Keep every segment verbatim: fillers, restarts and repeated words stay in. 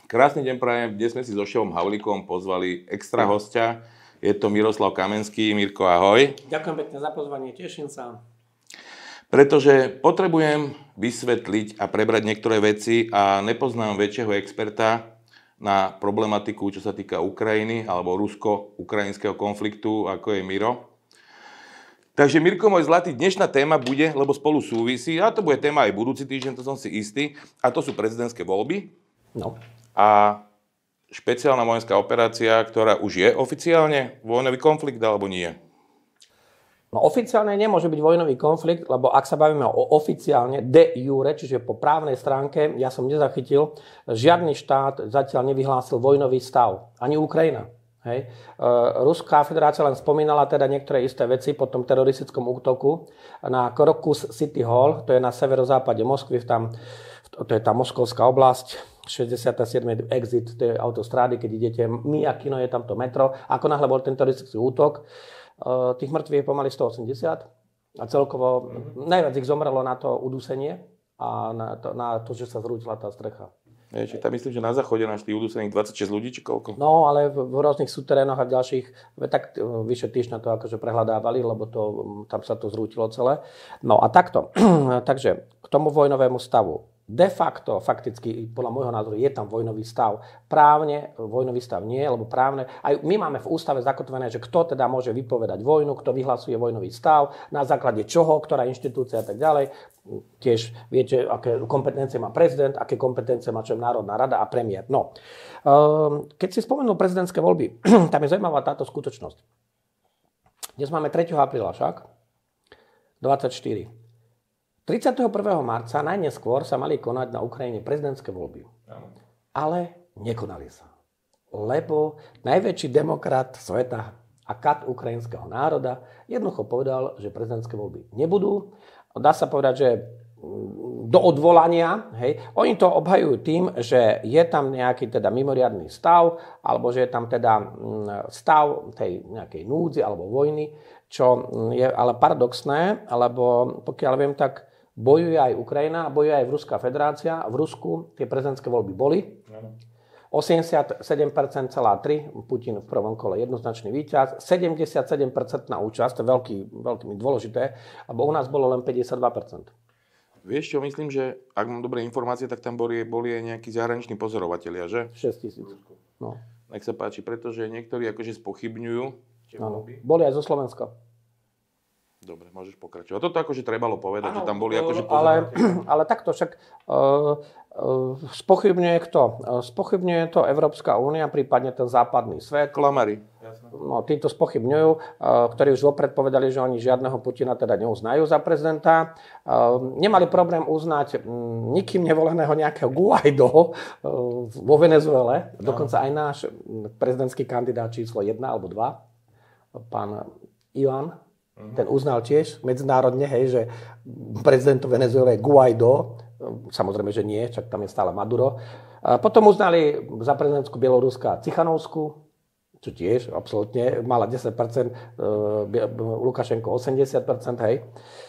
Krásny deň prajem. Dnes sme si so Števom Havlíkom pozvali extra hostia. Je to Miroslav Kamenský. Mirko, ahoj. Ďakujem pekne za pozvanie, teším sa. Pretože potrebujem vysvetliť a prebrať niektoré veci a nepoznám väčšieho experta na problematiku, čo sa týka Ukrajiny alebo rusko-ukrajinského konfliktu, ako je Miro. Takže Mirko, môj zlatý, dnešná téma bude, lebo spolu súvisí, a to bude téma aj budúci týždeň, to som si istý, a to sú prezidentské voľby. No. A špeciálna vojenská operácia, ktorá už je oficiálne vojnový konflikt, alebo nie? No oficiálne nemôže byť vojnový konflikt, lebo ak sa bavíme o oficiálne de jure, čiže po právnej stránke, ja som nezachytil, žiadny štát zatiaľ nevyhlásil vojnový stav, ani Ukrajina. Hej. Ruská federácia len spomínala teda niektoré isté veci po tom teroristickom útoku na Crocus City Hall, to je na severozápade Moskvy, tam, to je tá moskovská oblasť, šesťdesiaty siedmy exit tej autostrády, keď idete Mijakino, je tam to metro. Ako náhle bol ten teroristický útok, tých mŕtvych je pomaly stoosemdesiat a celkovo mm-hmm. najviac ich zomrelo na to udusenie a na to, na to že sa zrútila tá strecha. Je, či tam myslím, že na záchode našli udusených dvadsaťšesť ľudí, či koľko? No, ale v, v rôznych súterénoch a v ďalších, tak vyše týždňa to akože prehľadávali, lebo to, tam sa to zrútilo celé. No a takto. Takže k tomu vojnovému stavu. De facto, fakticky, podľa môjho názoru, je tam vojnový stav. Právne vojnový stav nie, lebo právne... Aj my máme v ústave zakotvené, že kto teda môže vypovedať vojnu, kto vyhlasuje vojnový stav, na základe čoho, ktorá inštitúcia a tak ďalej. Tiež viete, aké kompetencie má prezident, aké kompetencie má čo Národná rada a premiér. No, keď si spomenul prezidentské voľby, tam je zaujímavá táto skutočnosť. Dnes máme tretieho apríla však, dvadsaťštyri. tridsiateho prvého marca najneskôr sa mali konať na Ukrajine prezidentské voľby. Ale nekonali sa. Lebo najväčší demokrat sveta a kat ukrajinského národa jednoducho povedal, že prezidentské voľby nebudú. Dá sa povedať, že do odvolania, hej, oni to obhajujú tým, že je tam nejaký teda mimoriadny stav, alebo že je tam teda stav tej nejakej núdzi alebo vojny, čo je ale paradoxné, lebo pokiaľ viem, tak bojuje aj Ukrajina, bojuje aj Ruská federácia. V Rusku tie prezidentské voľby boli. osemdesiatsedem celá tri percenta Putin v prvom kole jednoznačný víťaz. sedemdesiatsedem percent na účasť, to je veľký, veľký dôležité, lebo u nás bolo len päťdesiatdva percent. Vieš čo, myslím, že ak mám dobré informácie, tak tam boli, boli aj nejakí zahraniční pozorovatelia, že? šesť tisíc. No. Nech sa páči, pretože niektorí akože spochybňujú tie voľby. Boli aj zo Slovenska. Dobre, môžeš pokračovať. Toto akože trebalo povedať, ano, že tam boli akože ale, ale takto však uh, uh, spochybňuje kto? Uh, spochybňuje to Európska únia, prípadne ten západný svet. Klamari. No, títo spochybňujú, uh, ktorí už vopred povedali, že oni žiadneho Putina teda neuznajú za prezidenta. Uh, nemali problém uznať um, nikým nevoleného nejakého Guaido uh, vo Venezuele. No. Dokonca aj náš prezidentský kandidát číslo jedna alebo dva, pán Ivan, ten uznal tiež medzinárodne, hej, že prezident Venezuely je Guaido, samozrejme, že nie, čak tam je stále Maduro. A potom uznali za prezidentskú Bieloruska Cichanovskú, čo tiež absolútne mala desať percent, Lukašenko osemdesiat percent, hej.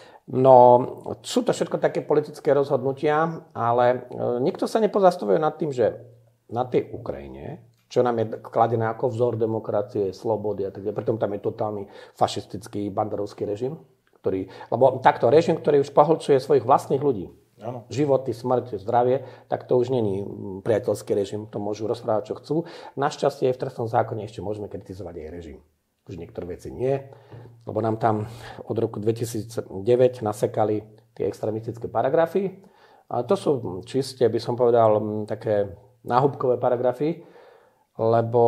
No, sú to všetko také politické rozhodnutia, ale nikto sa nepozastavuje nad tým, že na tej Ukrajine, čo nám je kladené ako vzor demokracie, slobody a tak ďalej. Pritom tam je totálny fašistický banderovský režim, ktorý, lebo takto režim, ktorý už pohlcuje svojich vlastných ľudí. Ano. Životy, smrť, zdravie, tak to už není priateľský režim, to môžu rozprávať, čo chcú. Našťastie aj v trestnom zákone ešte môžeme kritizovať aj režim. Už niektoré veci nie, lebo nám tam od roku dvetisícdeväť nasekali tie extremistické paragrafy. A to sú čiste, by som povedal, také náhubkové paragrafy, lebo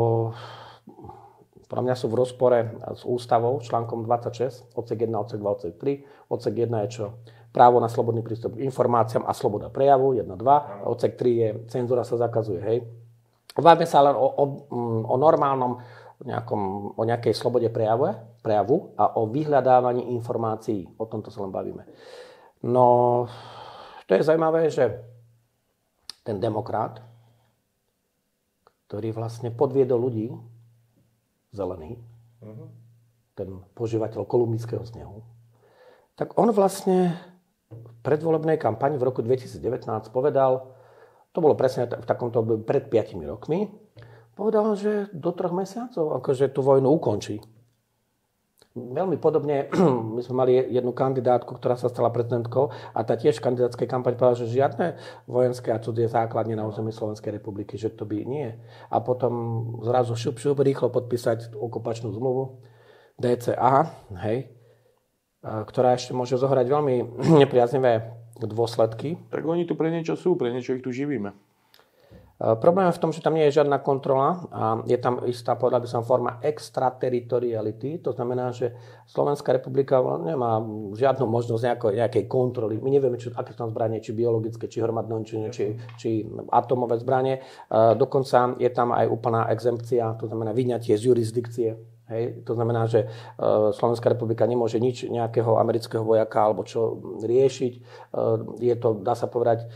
podľa mňa sú v rozpore s ústavou, článkom dvadsaťšesť, odsek jeden, odsek dva, odsek tri. Odsek jeden je čo? Právo na slobodný prístup k informáciám a sloboda prejavu, jedna, dva. Odsek tri je cenzúra sa zakazuje, hej. Bavíme sa len o, o, o normálnom nejakom, o nejakej slobode prejavu, prejavu a o vyhľadávaní informácií. O tomto sa len bavíme. No, to je zaujímavé, že ten demokrat, ktorý vlastne podviedol ľudí, zelený, uh-huh. ten požívateľ kolumbijského snehu, tak on vlastne v predvolebnej kampani v roku dvetisícdevätnásť povedal, to bolo presne v takomto období pred piatimi rokmi, povedal, že do troch mesiacov akože tú vojnu ukončí. Veľmi podobne, my sme mali jednu kandidátku, ktorá sa stala prezidentkou a tá tiež v kandidátskej kampaň povedala, že žiadne vojenské a cudzie základne na území Slovenskej republiky, že to by nie. A potom zrazu šup, šup, rýchlo podpísať okupačnú zmluvu dé cé á, hej, ktorá ešte môže zohrať veľmi nepriaznivé dôsledky. Tak oni tu pre niečo sú, pre niečo ich tu živíme. Problém je v tom, že tam nie je žiadna kontrola a je tam istá, povedal by som, forma extrateritoriality. To znamená, že Slovenská republika nemá žiadnu možnosť nejakej, nejakej kontroly. My nevieme, či, aké sú tam zbranie, či biologické, či hromadné, či, či, či atomové zbranie. Dokonca je tam aj úplná exempcia, to znamená vyňatie z jurisdikcie. Hej. To znamená, že Slovenská republika nemôže nič nejakého amerického vojaka alebo čo riešiť. Je to, dá sa povedať,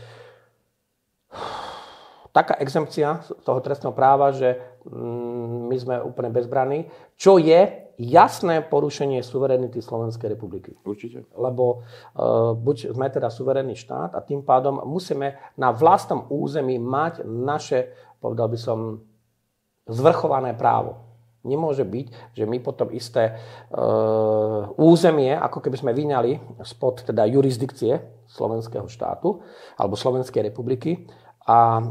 taká exempcia z toho trestného práva, že my sme úplne bezbranní, čo je jasné porušenie suverenity Slovenskej republiky. Určite. Lebo uh, buď sme teda suverénny štát a tým pádom musíme na vlastnom území mať naše, povedal by som, zvrchované právo. Nemôže byť, že my potom isté uh, územie, ako keby sme vyňali spod teda jurisdikcie slovenského štátu alebo Slovenskej republiky. A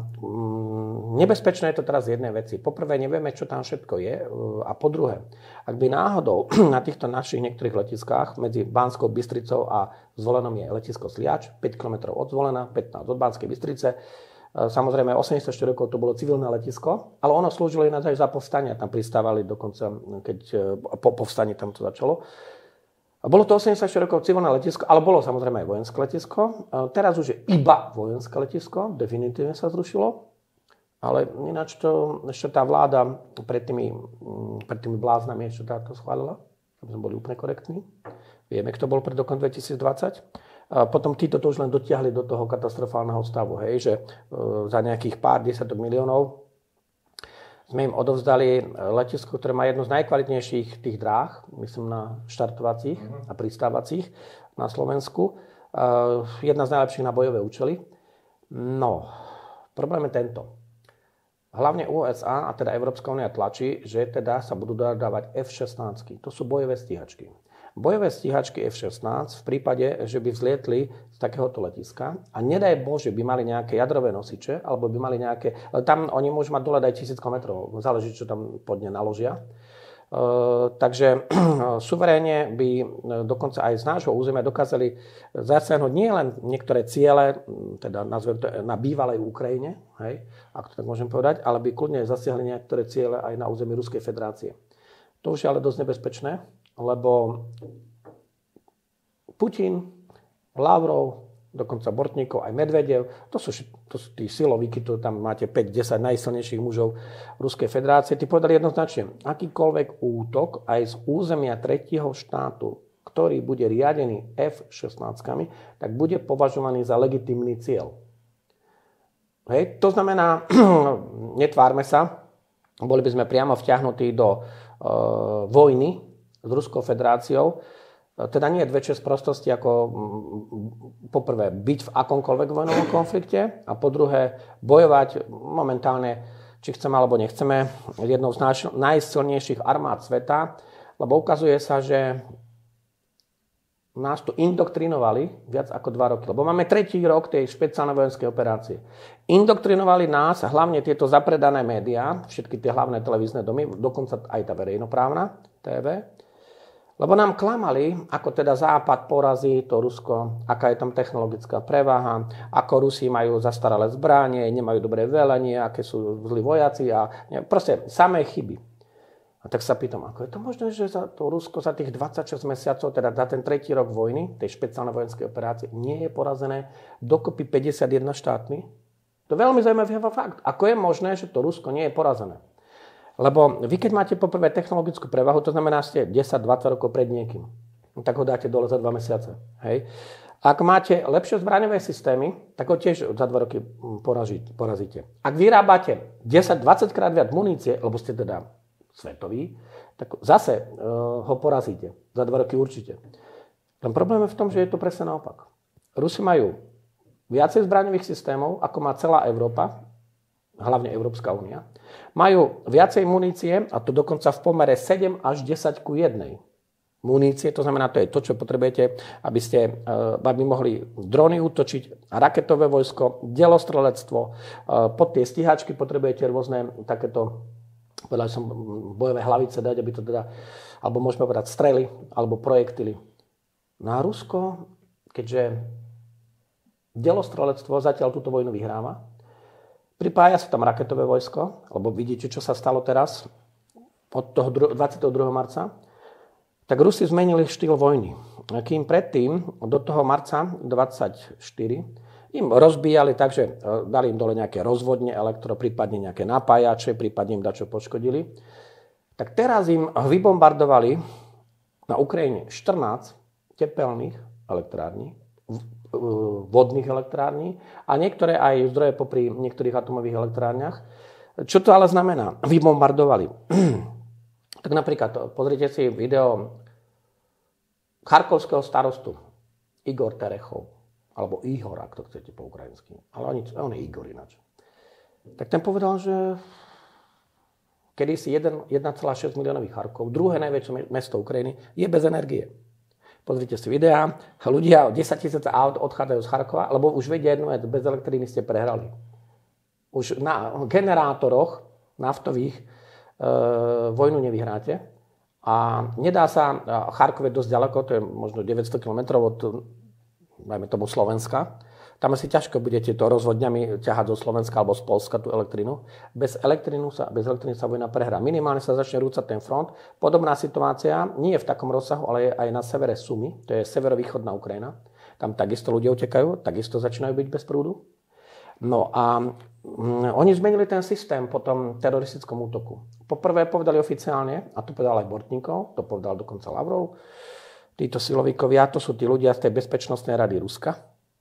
nebezpečné je to teraz z jednej veci. Poprvé, nevieme, čo tam všetko je. A po druhé, ak by náhodou na týchto našich niektorých letiskách medzi Banskou Bystricou a Zvolenom je letisko Sliač, päť kilometrov od Zvolena, pätnásť od Banskej Bystrice. Samozrejme, osemdesiatštyri rokov to bolo civilné letisko, ale ono slúžilo ináč aj za povstania. Tam pristávali dokonca, keď po povstaní tam to začalo. Bolo to osemdesiatštyri rokov civilné letisko, ale bolo samozrejme aj vojenské letisko. Teraz už je iba vojenské letisko, definitívne sa zrušilo. Ale ináč to ešte tá vláda pred tými, pred tými bláznami ešte táto schválila, aby sme boli úplne korektní. Vieme, kto bol pred rokom dvetisícdvadsať. A potom títo to už len dotiahli do toho katastrofálneho stavu, hej, že za nejakých pár desiatok miliónov sme im odovzdali letisko, ktoré má jednu z najkvalitnejších tých dráh, myslím na štartovacích a pristávacích na Slovensku. Jedna z najlepších na bojové účely. No, problém je tento. Hlavne ú es á, a teda Európska únia tlačí, že teda sa budú dodávať ef šestnásť. To sú bojové stíhačky. Bojové stíhačky ef šestnásť v prípade, že by vzlietli z takéhoto letiska a nedaj Bože by mali nejaké jadrové nosiče, alebo by mali nejaké, tam oni môžu mať dole aj tisíc metrov, záleží, čo tam pod ne naložia. Uh, takže suverénne by dokonca aj z nášho územia dokázali zasiahnuť nie len niektoré ciele, teda nazvem to na bývalej Ukrajine, hej, ak to tak môžem povedať, ale by kľudne zasiahli niektoré ciele aj na území Ruskej federácie. To už je ale dosť nebezpečné, lebo Putin, Lavrov, dokonca Bortníkov, aj Medvedev, to sú, to sú tí silovíky, to tam máte päť desať najsilnejších mužov Ruskej federácie, tí povedali jednoznačne, akýkoľvek útok aj z územia tretieho štátu, ktorý bude riadený ef šestnásť, tak bude považovaný za legitímny cieľ. Hej, to znamená, netvárme sa, boli by sme priamo vťahnutí do e, vojny s Ruskou federáciou. Teda nie je väčšie sprostosti ako poprvé byť v akomkoľvek vojnovom konflikte a po druhé bojovať momentálne, či chceme alebo nechceme, jednou z naš- najsilnejších armád sveta, lebo ukazuje sa, že nás tu indoktrinovali viac ako dva roky, lebo máme tretí rok tej špeciálnej vojenskej operácie. Indoktrinovali nás, hlavne tieto zapredané médiá, všetky tie hlavné televízne domy, dokonca aj tá verejnoprávna té vé, lebo nám klamali, ako teda Západ porazí to Rusko, aká je tam technologická prevaha, ako Rusi majú zastaralé zbranie, nemajú dobré velenie, aké sú zlí vojaci a ne, proste samé chyby. A tak sa pýtam, ako je to možné, že za to Rusko za tých dvadsaťšesť mesiacov, teda za ten tretí rok vojny, tej špeciálnej vojenskej operácie, nie je porazené dokopy päťdesiatjeden štátmi? To je veľmi zaujímavý fakt. Ako je možné, že to Rusko nie je porazené? Lebo vy, keď máte poprvé technologickú prevahu, to znamená, ste desať dvadsať rokov pred niekým, tak ho dáte dole za dva mesiace. Hej? Ak máte lepšie zbraňové systémy, tak ho tiež za dva roky porazíte. Ak vyrábate desať dvadsať krát viac munície, lebo ste teda svetový, tak zase uh, ho porazíte. Za dva roky určite. Ten problém je v tom, že je to presne naopak. Rusi majú viacej zbraňových systémov, ako má celá Európa, hlavne Európska únia. Majú viacej munície, a to dokonca v pomere sedem až desať ku jednej. Munície, to znamená, to je to, čo potrebujete, aby ste aby mohli drony útočiť, raketové vojsko, delostrelectvo, pod tie stíhačky potrebujete rôzne takéto, povedal som, bojové hlavice dať, aby to teda, alebo môžeme povedať strely, alebo projektily. Na Rusko, keďže delostrelectvo zatiaľ túto vojnu vyhráva, pripája sa tam raketové vojsko, lebo vidíte, čo sa stalo teraz od toho dvadsiateho druhého marca, tak Rusi zmenili štýl vojny. Kým predtým, do toho marca dvadsaťštyri, im rozbíjali tak, že dali im dole nejaké rozvodne elektro, prípadne nejaké napájače, prípadne im dačo poškodili. Tak teraz im vybombardovali na Ukrajine štrnásť tepelných elektrární, vodných elektrární a niektoré aj zdroje popri niektorých atomových elektrárniach. Čo to ale znamená? Vybombardovali. Tak napríklad, pozrite si video charkovského starostu Igor Terechov, alebo Ihor, ak to chcete po ukrajinsky. Ale on, on je Igor ináč. Tak ten povedal, že kedysi jeden celá šesť miliónový Charkov, druhé najväčšie mesto Ukrajiny, je bez energie. Pozrite si videá, ľudia desaťtisíc aut odchádzajú z Charkova, lebo už vedia jednu vec, bez elektriny ste prehrali. Už na generátoroch naftových vojnu nevyhráte a nedá sa, Charkov je dosť ďaleko, to je možno deväťsto kilometrov od, dajme tomu, Slovenska. Tam asi ťažko budete to rozvodňami ťahať zo Slovenska alebo z Polska tú elektrinu. Bez elektrinu sa, bez elektriny sa vojna prehrá. Minimálne sa začne rúcať ten front. Podobná situácia nie je v takom rozsahu, ale je aj na severe Sumy, to je severovýchodná Ukrajina. Tam takisto ľudia utekajú, takisto začínajú byť bez prúdu. No a mm, oni zmenili ten systém po tom teroristickom útoku. Poprvé povedali oficiálne, a to povedal aj Bortníkov, to povedal dokonca Lavrov, títo silovíkovia, to sú tí ľudia z tej bezpečnostnej rady Ruska.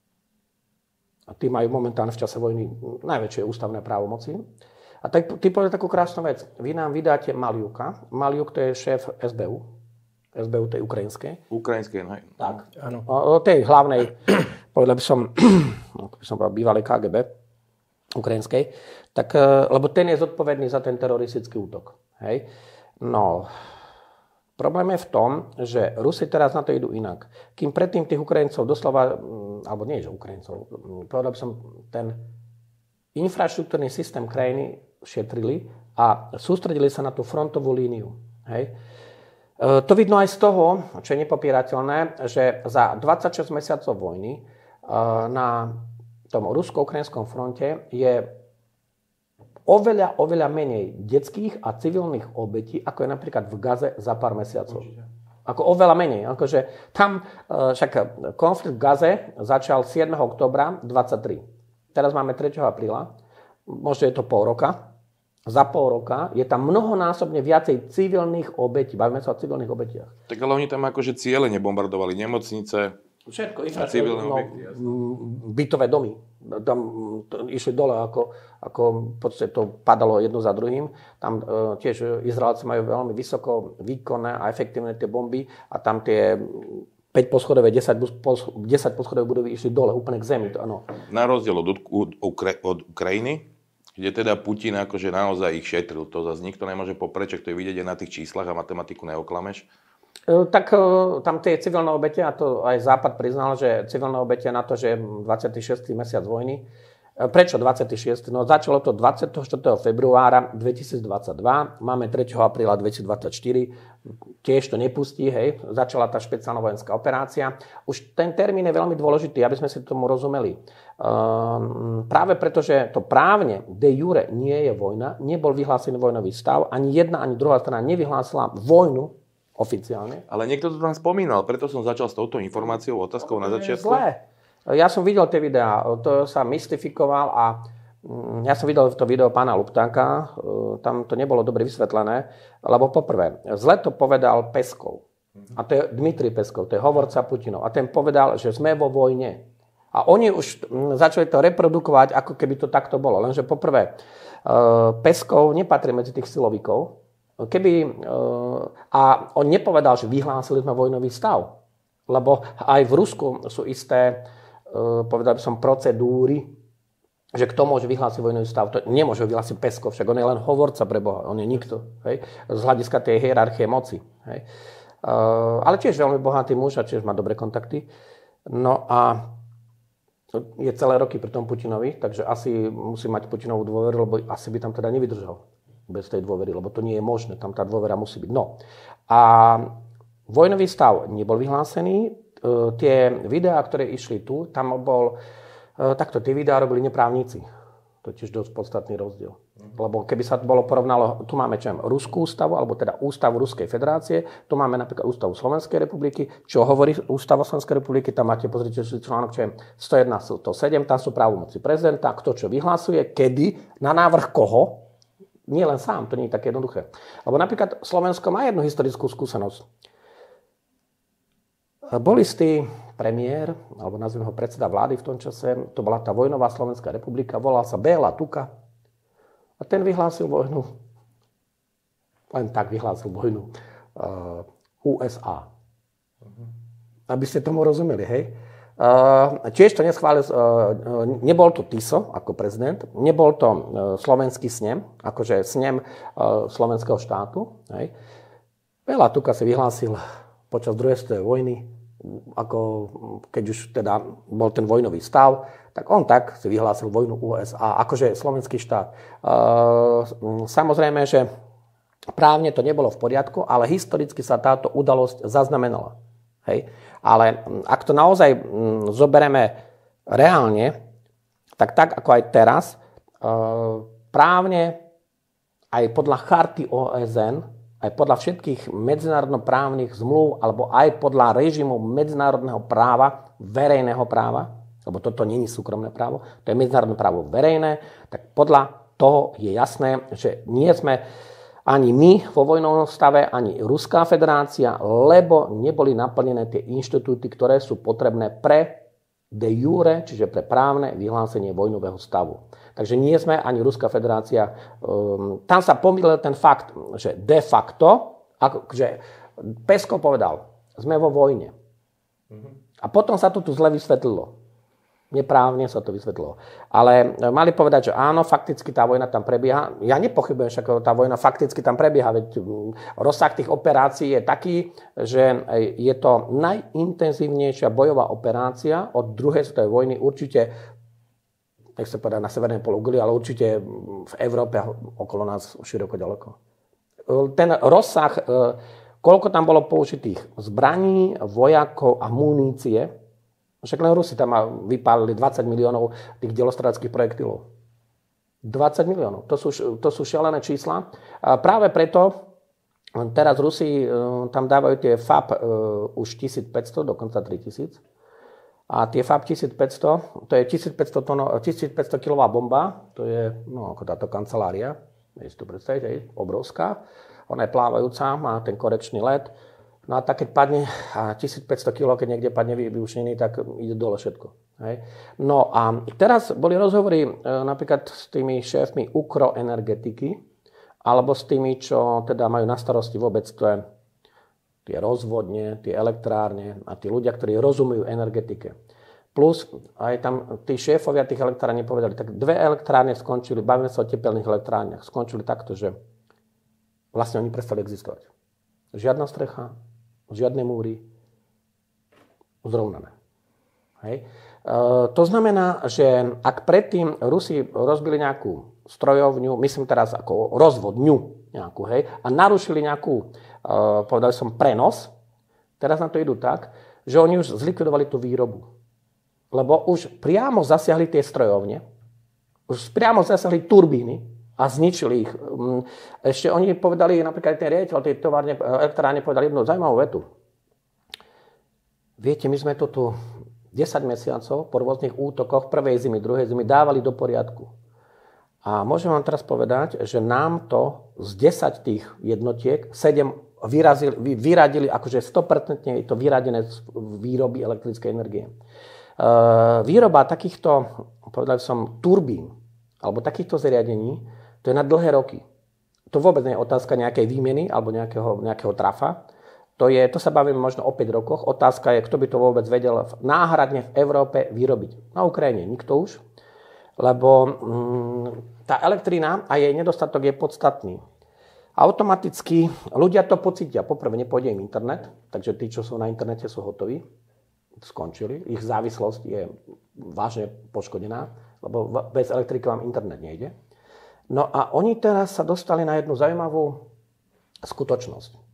A tí majú momentálne v čase vojny najväčšie ústavné právomoci. A tak, tí povedali takú krásnu vec. Vy nám vydáte Maliuka. Maliuk to je šéf es bé ú. es bé ú tej ukrajinskej. Ukrajinskej, no. Tak. Áno. O, o tej hlavnej, povedal by som, by som povedal, bývalej ká gé bé ukrajinskej, tak, lebo ten je zodpovedný za ten teroristický útok. Hej. No, problém je v tom, že Rusi teraz na to idú inak. Kým predtým tých Ukrajincov doslova, alebo nie, že Ukrajincov, povedal by som, ten infraštruktúrny systém krajiny šetrili a sústredili sa na tú frontovú líniu. Hej. To vidno aj z toho, čo je nepopierateľné, že za dvadsaťšesť mesiacov vojny na tom rusko-ukrajinskom fronte je oveľa, oveľa menej detských a civilných obetí, ako je napríklad v Gaze za pár mesiacov. Určite. Ako oveľa menej. Akože tam, však konflikt v Gaze začal siedmeho októbra dvadsaťtri. Teraz máme tretieho apríla. Možno je to pol roka. Za pol roka je tam mnohonásobne viacej civilných obetí. Bavíme sa o civilných obetiach. Tak ale oni tam akože ciele nebombardovali. Nemocnice, všetko, civilné no, objekty. Bytové domy. Tam to, išli dole, ako, ako v podstate to padalo jedno za druhým. Tam uh, tiež Izraelci majú veľmi vysoko výkonné a efektívne tie bomby a tam tie päť poschodové, desať, desať poschodové budovy išli dole, úplne k zemi. To, ano. Na rozdiel od, od, od Ukrajiny, kde teda Putin akože naozaj ich šetril. To zase nikto nemôže poprečať, to je vidieť aj na tých číslach a matematiku neoklameš. Tak tam tie civilné obete, a to aj Západ priznal, že civilné obete na to, že dvadsiaty šiesty mesiac vojny. Prečo dvadsiaty šiesty? No začalo to dvadsiateho štvrtého februára dvetisícdvadsaťdva, máme tretieho apríla dvetisícdvadsaťštyri, tiež to nepustí, hej, začala tá špeciálna vojenská operácia. Už ten termín je veľmi dôležitý, aby sme si tomu rozumeli. Um, práve preto, že to právne de jure nie je vojna, nebol vyhlásený vojnový stav, ani jedna, ani druhá strana nevyhlásila vojnu oficiálne. Ale niekto to tam spomínal, preto som začal s touto informáciou, otázkou na začiatku. Zlé. Ja som videl tie videá, to sa mystifikoval a ja som videl to video pána Luptáka, tam to nebolo dobre vysvetlené, lebo poprvé, zle to povedal Peskov. A to je Dmitrij Peskov, to je hovorca Putinov. A ten povedal, že sme vo vojne. A oni už začali to reprodukovať, ako keby to takto bolo. Lenže poprvé, Peskov nepatrí medzi tých silovíkov. Keby, a on nepovedal, že vyhlásili sme vojnový stav, lebo aj v Rusku sú isté povedal by som, procedúry, že kto môže vyhlásiť vojnový stav. To nemôže vyhlásiť Peskov, však on je len hovorca pre Boha, on je nikto. Hej? Z hľadiska tej hierarchie moci. Hej? Uh, ale tiež veľmi bohatý muž a tiež má dobré kontakty. No a je celé roky pri tom Putinovi, takže asi musí mať Putinovú dôveru, lebo asi by tam teda nevydržal bez tej dôvery, lebo to nie je možné, tam tá dôvera musí byť. No a vojnový stav nebol vyhlásený. Uh, tie videá, ktoré išli tu, tam bol, uh, takto tie videá robili neprávnici. To je tiež dosť podstatný rozdiel. Lebo keby sa to bolo porovnalo, tu máme čo, Ruskú ústavu, alebo teda ústavu Ruskej federácie, tu máme napríklad ústavu Slovenskej republiky, čo hovorí ústava Slovenskej republiky, tam máte, pozrite, že článok, čo je sto jeden, sto sedem, tam sú právomoci prezidenta, kto čo vyhlasuje, kedy, na návrh koho, nie len sám, to nie je také jednoduché. Lebo napríklad Slovensko má jednu historickú skúsenosť. Bol istý premiér, alebo nazvime ho predseda vlády v tom čase, to bola tá vojnová Slovenská republika, volal sa Béla Tuka a ten vyhlásil vojnu, len tak vyhlásil vojnu uh, ú es á. Aby ste tomu rozumeli, hej. Uh, tiež to neschválil, uh, nebol to Tiso ako prezident, nebol to uh, slovenský snem, akože snem uh, slovenského štátu, hej. Béla Tuka si vyhlásil počas druhej svetovej vojny, ako keď už teda bol ten vojnový stav, tak on tak si vyhlásil vojnu ú es á, akože slovenský štát. Samozrejme, že právne to nebolo v poriadku, ale historicky sa táto udalosť zaznamenala. Hej? Ale ak to naozaj zoberieme reálne, tak tak ako aj teraz, právne aj podľa charty ó es en, aj podľa všetkých medzinárodnoprávnych zmluv alebo aj podľa režimu medzinárodného práva, verejného práva, lebo toto nie je súkromné právo, to je medzinárodné právo verejné, tak podľa toho je jasné, že nie sme ani my vo vojnovom stave, ani Ruská federácia, lebo neboli naplnené tie inštitúty, ktoré sú potrebné pre de jure, čiže pre právne vyhlásenie vojnového stavu. Takže nie sme ani Ruská federácia. Um, tam sa pomýlil ten fakt, že de facto, ako, že Peskov povedal, sme vo vojne. Mm-hmm. A potom sa to tu zle vysvetlilo. Neprávne sa to vysvetlilo. Ale mali povedať, že áno, fakticky tá vojna tam prebieha. Ja nepochybujem, že tá vojna fakticky tam prebieha, veď rozsah tých operácií je taký, že je to najintenzívnejšia bojová operácia od druhej svetovej vojny určite, nech sa povedať na severnej pologuli, ale určite v Európe okolo nás široko ďaleko. Ten rozsah, koľko tam bolo použitých zbraní, vojakov a munície, však len Rusi tam vypálili dvadsať miliónov tých delostreleckých projektilov. dvadsať miliónov. To sú, to sú šialené čísla. A práve preto teraz Rusi tam dávajú tie ef á pé už tisícpäťsto, dokonca tritisíc. A tie ef á pé tisícpäťsto, to je tisícpäťsto, tono, tisícpäťsto kilová bomba, to je no, ako táto kancelária, viete si to predstaviť, je obrovská. Ona je plávajúca, má ten korekčný let. No a tak keď padne a tisícpäťsto kilogramov, keď niekde padne vybušnený, tak ide dole všetko. Hej. No a teraz boli rozhovory e, napríklad s tými šéfmi Ukroenergetiky, alebo s tými, čo teda majú na starosti vôbec to tie rozvodne, tie elektrárne a tí ľudia, ktorí rozumujú energetike. Plus aj tam tí šéfovia tých elektrární povedali, tak dve elektrárne skončili, bavíme sa o tepelných elektrárniach, skončili takto, že vlastne oni prestali existovať. Žiadna strecha, žiadne múry, zrovnané. Hej. E, to znamená, že ak predtým Rusi rozbili nejakú strojovňu, myslím teraz ako rozvodňu nejakú, hej, a narušili nejakú, e, povedal som, prenos, teraz na to idú tak, že oni už zlikvidovali tú výrobu. Lebo už priamo zasiahli tie strojovne, už priamo zasiahli turbíny a zničili ich. Ešte oni povedali, napríklad ten riaditeľ tej továrne, elektrárne povedali jednu zaujímavú vetu. Viete, my sme to tu desať mesiacov po rôznych útokoch prvej zimy, druhej zimy dávali do poriadku. A môžem vám teraz povedať, že nám to z desať tých jednotiek sedem vyrazili, vyradili, akože sto percent je to vyradené z výroby elektrickej energie. Výroba takýchto, povedal som, turbín alebo takýchto zariadení, to je na dlhé roky. To vôbec nie je otázka nejakej výmeny alebo nejakého, nejakého trafa. To, je, to sa bavíme možno o päť rokoch. Otázka je, kto by to vôbec vedel náhradne v Európe vyrobiť. Na Ukrajine nikto už, lebo mm, tá elektrina a jej nedostatok je podstatný. Automaticky ľudia to pocítia. Poprvé nepôjde im internet, takže tí, čo sú na internete, sú hotoví. Skončili. Ich závislosť je vážne poškodená, lebo bez elektriky vám internet nejde. No a oni teraz sa dostali na jednu zaujímavú skutočnosť.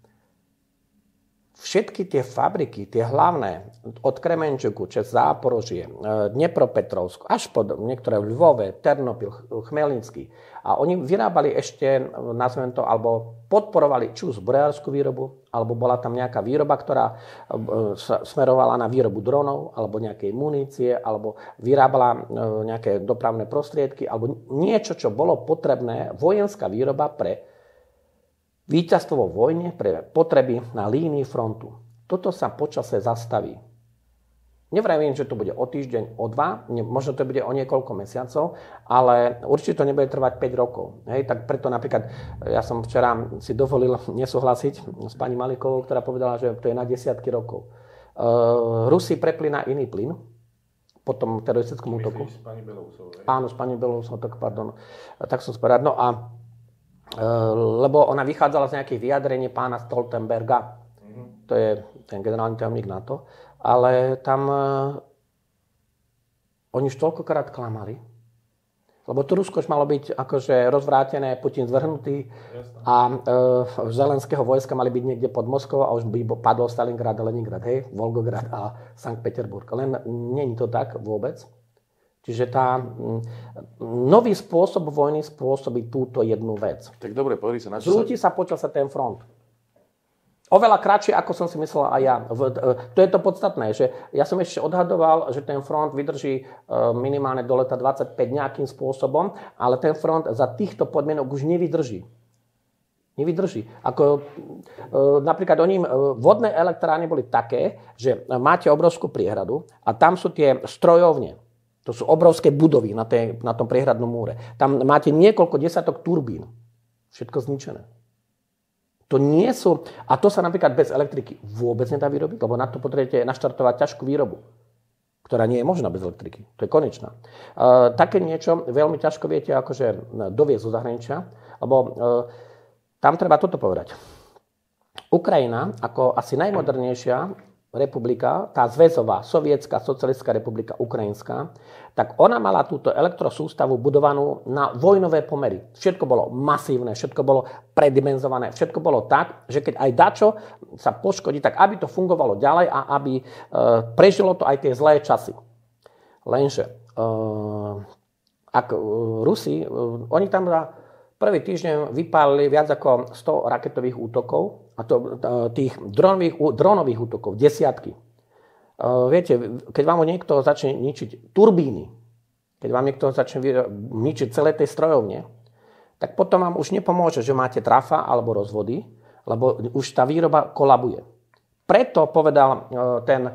Všetky tie fabriky, tie hlavné, od Kremenčuku, cez Záporožie, Dnepropetrovsk, až po niektoré v Lvove, Ternopil, Chmelnický. A oni vyrábali ešte, nazvem to, alebo podporovali či už zbrojárskú výrobu, alebo bola tam nejaká výroba, ktorá smerovala na výrobu dronov, alebo nejakej munície, alebo vyrábala nejaké dopravné prostriedky, alebo niečo, čo bolo potrebné, vojenská výroba pre víťazstvo vo vojne, pre potreby na línii frontu. Toto sa počase zastaví. Nevravím, že to bude o týždeň, o dva, možno to bude o niekoľko mesiacov, ale určite to nebude trvať päť rokov. Hej, tak preto napríklad, ja som včera si dovolil nesúhlasiť s pani Malikovou, ktorá povedala, že to je na desiatky rokov. Uh, Rusi prepli na iný plyn po tom teroristickom útoku. S pani Belousovou. Áno, s pani Belousovou, tak pardon. Tak som spovedal. No a lebo ona vychádzala z nejakých vyjadrení pána Stoltenberga. Mm-hmm. To je ten generálny tajomník NATO. Ale tam uh, oni už toľkokrát klamali. Lebo to Rusko už malo byť akože rozvrátené, Putin zvrhnutý. Jasne. A uh, Zelenského vojska mali byť niekde pod Moskvou a už by padol Stalingrad, Leningrad, hej, Volgograd a Sankt Peterburg. Len nie je to tak vôbec. Čiže tá nový spôsob vojny spôsobí túto jednu vec. Tak dobre, pozri sa na čo Zrúti sa počas sa ten front. Oveľa kratšie, ako som si myslel aj ja. To je to podstatné, že ja som ešte odhadoval, že ten front vydrží minimálne do leta dvadsaťpäť nejakým spôsobom, ale ten front za týchto podmienok už nevydrží. Nevydrží. Ako, napríklad oni, vodné elektrárne boli také, že máte obrovskú priehradu a tam sú tie strojovne. To sú obrovské budovy na, tej, na tom priehradnom múre. Tam máte niekoľko desiatok turbín. Všetko zničené. To nie sú... A to sa napríklad bez elektriky vôbec nedá vyrobiť, lebo na to potrebujete naštartovať ťažkú výrobu, ktorá nie je možná bez elektriky. To je konečná. E, také niečo veľmi ťažko viete akože doviesť zo zahraničia, lebo e, tam treba toto povedať. Ukrajina, ako asi najmodernejšia republika, tá zväzová, sovietská, socialistická republika, ukrajinská, tak ona mala túto elektrosústavu budovanú na vojnové pomery. Všetko bolo masívne, všetko bolo predimenzované, všetko bolo tak, že keď aj dačo sa poškodí, tak aby to fungovalo ďalej a aby e, prežilo to aj tie zlé časy. Lenže, e, ak e, Rusi, e, oni tam za prvý týždeň vypálili viac ako sto raketových útokov, a to tých dronových, dronových útokov, desiatky. Viete, keď vám niekto začne ničiť turbíny, keď vám niekto začne ničiť celé tej strojovne, tak potom vám už nepomôže, že máte trafa alebo rozvody, lebo už tá výroba kolabuje. Preto povedal ten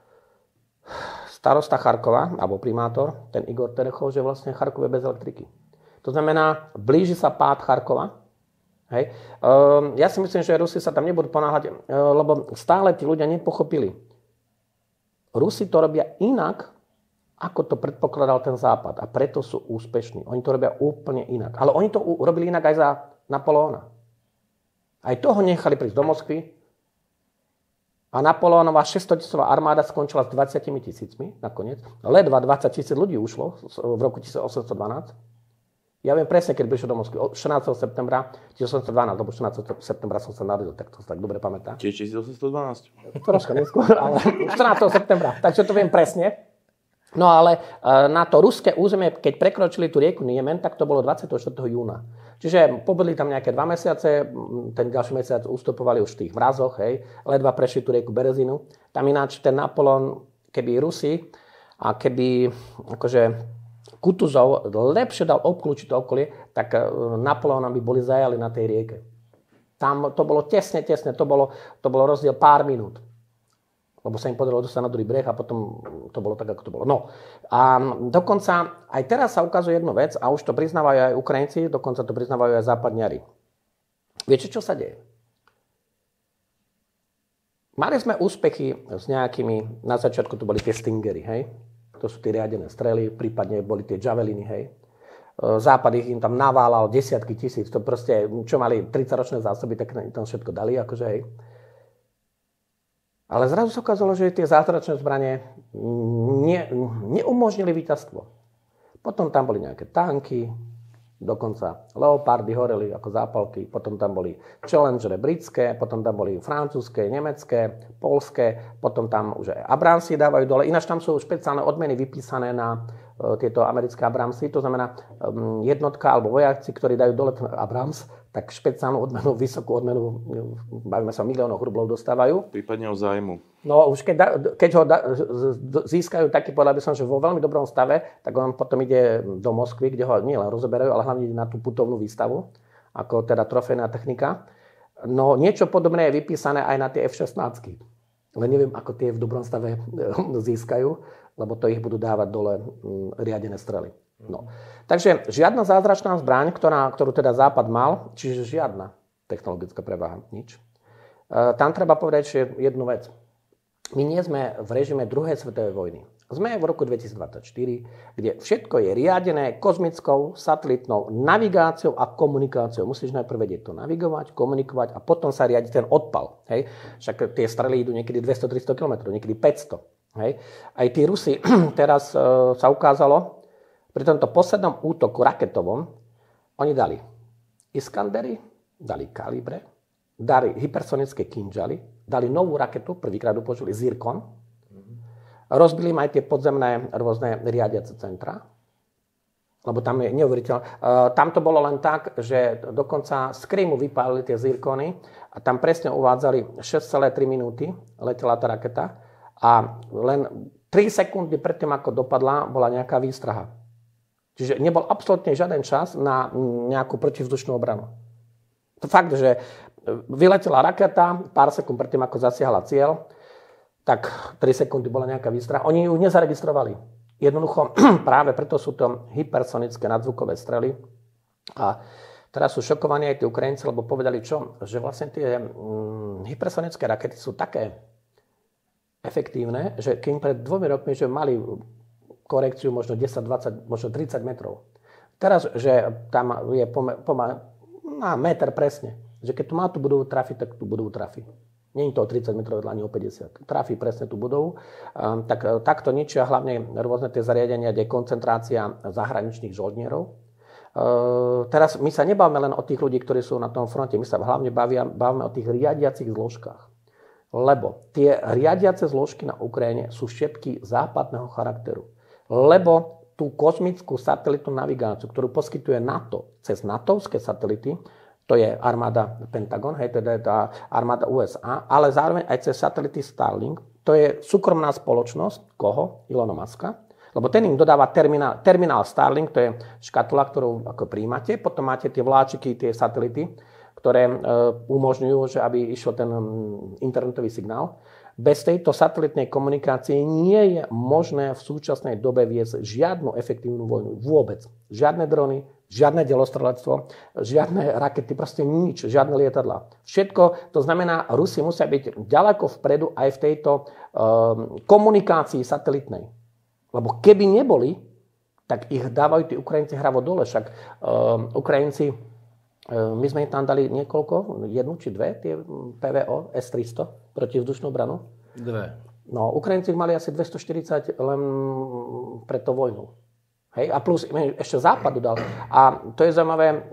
starosta Charkova, alebo primátor, ten Igor Terechov, že vlastne Charkov je bez elektriky. To znamená, blíži sa pád Charkova. Hej. Um, ja si myslím, že Rusi sa tam nebudú ponáhľať, uh, lebo stále tí ľudia nepochopili. Rusi to robia inak, ako to predpokladal ten Západ. A preto sú úspešní. Oni to robia úplne inak. Ale oni to robili inak aj za Napoleóna. Aj toho nechali prísť do Moskvy. A Napoleónová šesťstotisícová armáda skončila s dvadsiatimi tisícmi nakoniec. Ledva dvadsať tisíc ľudí ušlo v roku tisícosemsto dvanásť. Ja viem presne, keď prišiel do Moskvy. štrnásteho septembra tisícosemsto dvanásť, lebo štrnásteho septembra som sa narodil, tak to sa tak dobre pamätá. Tiež tisícosemsto dvanásť? Troška neskôr, ale štrnásteho septembra, takže to viem presne. No ale na to ruské územie, keď prekročili tú rieku Niemen, tak to bolo dvadsiateho štvrtého júna. Čiže pobudli tam nejaké dva mesiace, ten ďalší mesiac ustupovali už v tých mrazoch, hej, ledva prešli tú rieku Berezinu. Tam ináč ten Napoleon, keby Rusi a keby akože Kutuzov lepšie dal obklúčiť to okolie, tak Napoleona by boli zajali na tej rieke. Tam to bolo tesne, tesne, to bolo, to bolo rozdiel pár minút. Lebo sa im podarilo dostať na druhý breh a potom to bolo tak, ako to bolo. No a dokonca aj teraz sa ukazuje jednu vec a už to priznávajú aj Ukrajinci, dokonca to priznávajú aj západňari. Viete, čo sa deje? Mali sme úspechy s nejakými, na začiatku to boli tie Stingery, hej? To sú tie riadené strely, prípadne boli tie Javeliny, hej? Západ ich im tam naválal desiatky tisíc, to proste, čo mali tridsaťročné zásoby, tak tam všetko dali, akože, hej? Ale zrazu sa ukázalo, že tie zázračné zbranie ne, neumožnili víťazstvo. Potom tam boli nejaké tanky, dokonca Leopardy horeli ako zápalky, potom tam boli Challengere britské, potom tam boli francúzske, nemecké, poľské, potom tam už aj Abramsy dávajú dole. Ináč tam sú špeciálne odmeny vypísané na uh, tieto americké Abramsy, to znamená um, jednotka alebo vojaci, ktorí dajú dole ten Abrams, tak špeciálnu odmenu, vysokú odmenu, bavíme sa o miliónoch rublov, dostávajú. Prípadne o zájmu. No už keď, da, keď ho da, získajú taký, povedal by som, že vo veľmi dobrom stave, tak on potom ide do Moskvy, kde ho nie len rozoberajú, ale hlavne ide na tú putovnú výstavu, ako teda trofejná technika. No niečo podobné je vypísané aj na tie ef šestnásť. Len neviem, ako tie v dobrom stave získajú, lebo to ich budú dávať dole riadené strely. No. Takže žiadna zázračná zbraň, ktorá, ktorú teda Západ mal, čiže žiadna technologická prevaha, nič. E, tam treba povedať jednu vec. My nie sme v režime druhej svetovej vojny. Sme v roku dvetisícdvadsaťštyri, kde všetko je riadené kozmickou, satelitnou navigáciou a komunikáciou. Musíš najprv vedieť to navigovať, komunikovať a potom sa riadi ten odpal. Hej? Však tie strely idú niekedy dvesto tristo kilometrov, niekedy päťsto. Hej? Aj tí Rusi teraz e, sa ukázalo, pri tomto poslednom útoku raketovom oni dali Iskandery, dali Kalibre, dali hypersonické Kinžaly, dali novú raketu, prvýkrát ju použili Zirkon, rozbili im aj tie podzemné rôzne riadiace centra, lebo tam je neuveriteľné. Tam to bolo len tak, že dokonca z Krymu vypálili tie Zirkony a tam presne uvádzali šesť celé tri minúty letela tá raketa a len tri sekundy predtým, ako dopadla, bola nejaká výstraha. Čiže nebol absolútne žiaden čas na nejakú protivzdušnú obranu. To fakt, že vyletela raketa, pár sekúnd predtým, ako zasiahla cieľ, tak tri sekundy bola nejaká výstraha. Oni ju nezaregistrovali. Jednoducho, práve preto sú to hypersonické nadzvukové strely. A teraz sú šokovaní aj tí Ukrajinci, lebo povedali čo? Že vlastne tie hm, hypersonické rakety sú také efektívne, že keď pred dvomi rokmi, že mali korekciu možno desať, dvadsať, možno tridsať metrov. Teraz, že tam je pomaly na meter presne. Že keď tu má tú budovu trafiť, tak tú budovu trafi. Nie je to o tridsať metrov, ani o päťdesiat. Trafí presne tú budovu. Um, tak, takto ničia hlavne rôzne tie zariadenia, kde je koncentrácia zahraničných žoldnierov. Uh, teraz my sa nebavíme len o tých ľudí, ktorí sú na tom fronte. My sa hlavne bavia, bavíme o tých riadiacich zložkách. Lebo tie riadiace zložky na Ukrajine sú všetky západného charakteru. Lebo tú kozmickú satelitnú navigáciu, ktorú poskytuje NATO cez natovské satelity, to je armáda Pentagon, hej, teda je tá armáda ú es á, ale zároveň aj cez satelity Starlink, to je súkromná spoločnosť, koho? Elona Muska. Lebo ten im dodáva terminál, terminál Starlink, to je škatula, ktorú ako príjmate, potom máte tie vláčiky, tie satelity, ktoré e, umožňujú, že aby išiel ten internetový signál. Bez tejto satelitnej komunikácie nie je možné v súčasnej dobe viesť žiadnu efektívnu vojnu. Vôbec. Žiadne drony, žiadne delostrelectvo, žiadne rakety, proste nič, žiadne lietadlá. Všetko, to znamená, Rusi musia byť ďaleko vpredu aj v tejto um, komunikácii satelitnej. Lebo keby neboli, tak ich dávajú tí Ukrajinci hravo dole. Však um, Ukrajinci, um, my sme im tam dali niekoľko, jednu či dve, tie pé vé ó es tristo, protivzdušnú obranu. Dve. No, Ukrajinci mali asi dvestoštyridsať len pre to vojnu. Hej, a plus ešte Západu dal. A to je zaujímavé, e,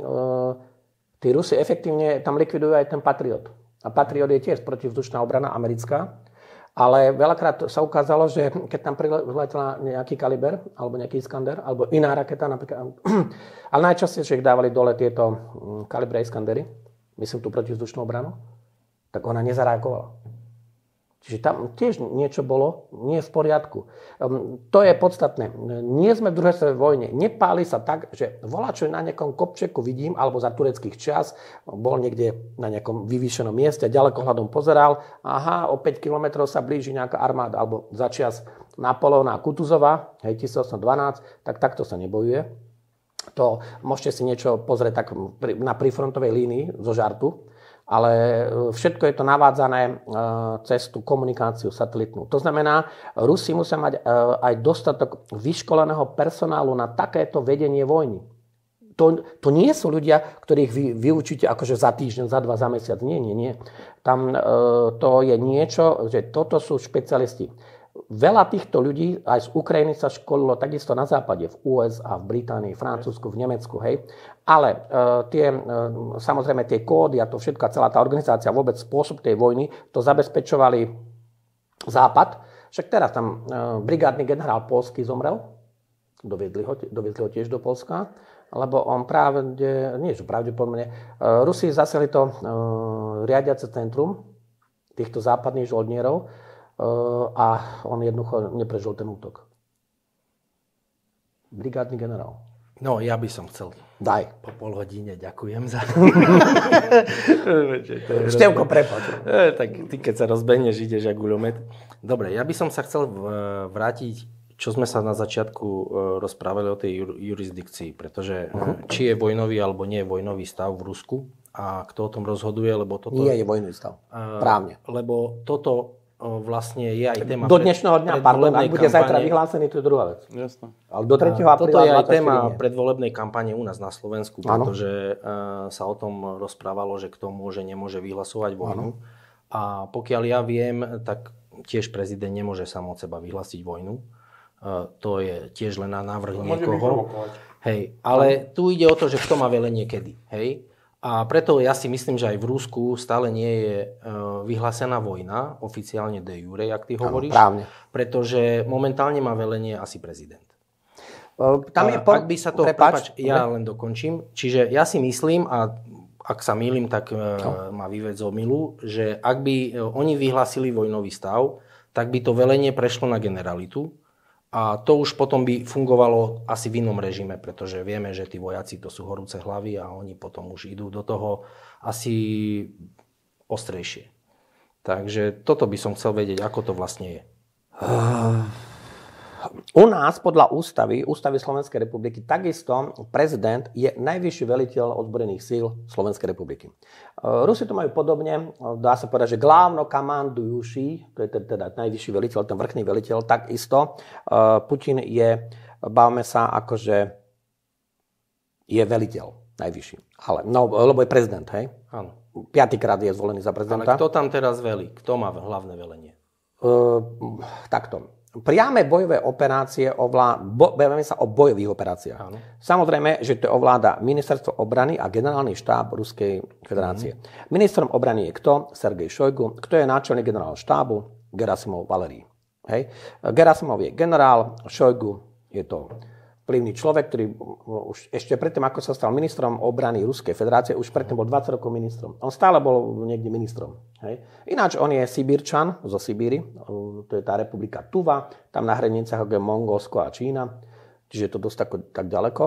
tí Rusi efektívne tam likvidujú aj ten Patriot. A Patriot je tiež protivzdušná obrana americká, ale veľakrát sa ukázalo, že keď tam priletela nejaký Kaliber, alebo nejaký Iskander, alebo iná raketa, napríklad, ale najčastejšie ich dávali dole tieto Kalibre Iskandery, myslím tú protivzdušnú obranu, tak ona nezareagovala. Čiže tam tiež niečo bolo nie v poriadku. Um, to je podstatné. Nie sme v druhej svetovej vojne. Nepáli sa tak, že voláčo na nejakom kopčeku vidím, alebo za tureckých čias, bol niekde na nejakom vyvýšenom mieste, ďalekohľadom pozeral, aha, o päť kilometrov sa blíži nejaká armáda, alebo za čias Napoleona a Kutuzova, hej, tisícosemsto dvanásť, tak takto sa nebojuje. To môžete si niečo pozrieť tak na prífrontovej línii zo žartu. ale všetko je to navádzané cez tú komunikáciu satelitnú. To znamená, Rusi musia mať aj dostatok vyškoleného personálu na takéto vedenie vojny. To, to nie sú ľudia, ktorých vy vyučíte akože za týždeň, za dva, za mesiac. Nie, nie, nie. Tam to je niečo, že toto sú špecialisti. Veľa týchto ľudí aj z Ukrajiny sa školilo takisto na západe, v ú es á, v Británii, v Francúzsku, v Nemecku, hej. Ale e, tie, e, samozrejme tie kódy a to všetko, celá tá organizácia, vôbec spôsob tej vojny, to zabezpečovali Západ. Však teraz tam e, brigádny generál Polský zomrel, doviedli ho, doviedli ho tiež do Polska, lebo on práve, nie že pravdepodobne, e, Rusi zasiahli to e, riadiace centrum týchto západných žoldnierov, Uh, a on jednoducho neprežil ten útok. Brigádny generál. No, ja by som chcel. Daj. Po pol hodine ďakujem za... Števko, prepáč. E, tak ty, keď sa rozbehneš, ideš jak guľomet. Dobre, ja by som sa chcel vrátiť, čo sme sa na začiatku rozprávali o tej jurisdikcii, pretože uh-huh. či je vojnový alebo nie je vojnový stav v Rusku a kto o tom rozhoduje, lebo toto... Nie je vojnový stav, právne. Lebo toto vlastne je aj téma... Do dňešného dňa, pardon, ak bude zajtra vyhlásený, to je druhá vec. Jasné. Ale do tretieho apríla toto je aj téma predvolebnej kampane u nás na Slovensku, ano. Pretože uh, sa o tom rozprávalo, že kto môže, nemôže vyhlasovať vojnu. Ano. A pokiaľ ja viem, tak tiež prezident nemôže sám od seba vyhlásiť vojnu. Uh, to je tiež len na návrh niekoho. Hej, ale tu ide o to, že kto má velenie kedy. Hej. A preto ja si myslím, že aj v Rusku stále nie je vyhlásená vojna, oficiálne de jure, jak ty hovoríš. Áno, pretože momentálne má velenie asi prezident. Tam je po... Ak by sa to... Prepáč, ja len dokončím. Čiže ja si myslím, a ak sa mýlim, tak no. ma vyvedz o milu, že ak by oni vyhlásili vojnový stav, tak by to velenie prešlo na generalitu. A to už potom by fungovalo asi v inom režime, pretože vieme, že tí vojaci to sú horúce hlavy a oni potom už idú do toho asi ostrejšie. Takže toto by som chcel vedieť, ako to vlastne je. U nás podľa ústavy, ústavy Slovenskej republiky, takisto prezident je najvyšší veliteľ ozbrojených síl Slovenskej republiky. Rusi to majú podobne, dá sa povedať, že glávno komandujúci, to je teda najvyšší veliteľ, ten vrchný veliteľ, takisto Putin je, bavme sa, akože je veliteľ najvyšší. Ale, no, lebo je prezident, hej? Áno. Piatýkrát je zvolený za prezidenta. Ale kto tam teraz velí? Kto má hlavné velenie? Uh, takto. Priame bojové operácie ovláda, bo, bavíme sa o bojových operáciách. Áno. Samozrejme, že to ovláda Ministerstvo obrany a generálny štáb Ruskej federácie. Mm. Ministrom obrany je kto? Sergej Šojgu. Kto je náčelník generálneho štábu? Gerasimov Valerij. Hej. Gerasimov je generál, Šojgu je to vplyvný človek, ktorý už ešte predtým, ako sa stal ministrom obrany Ruskej federácie, už predtým bol dvadsať rokov ministrom. On stále bol niekde ministrom. Hej. Ináč on je Sibírčan zo Sibíry, to je tá republika Tuva, tam na hranicách je Mongolsko a Čína, čiže je to dosť tak, tak ďaleko.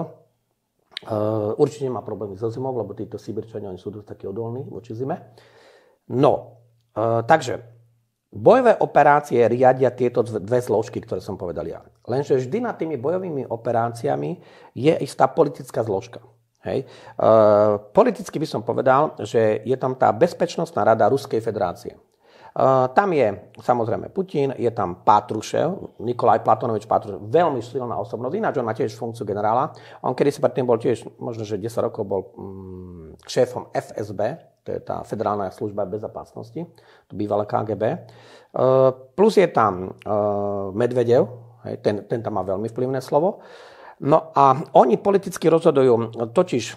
Uh, určite nemá problémy so zimou, lebo títo Sibírčania, oni sú dosť takí odolní voči zime. No, uh, takže bojové operácie riadia tieto dve zložky, ktoré som povedal ja. Lenže vždy nad tými bojovými operáciami je istá politická zložka. Hej. E, politicky by som povedal, že je tam tá bezpečnostná rada Ruskej federácie. E, tam je samozrejme Putin, je tam Patrušev, Nikolaj Platonovič Patrušev, veľmi silná osobnosť, ináč on má tiež funkciu generála. On kedy si predtým bol tiež, možno že desať rokov bol mm, šéfom ef es bé, to je tá Federálna služba bezpečnosti, to bývalé ká gé bé. Uh, plus je tam uh, Medvedev, hej, ten, ten tam má veľmi vplyvné slovo. No a oni politicky rozhodujú, totiž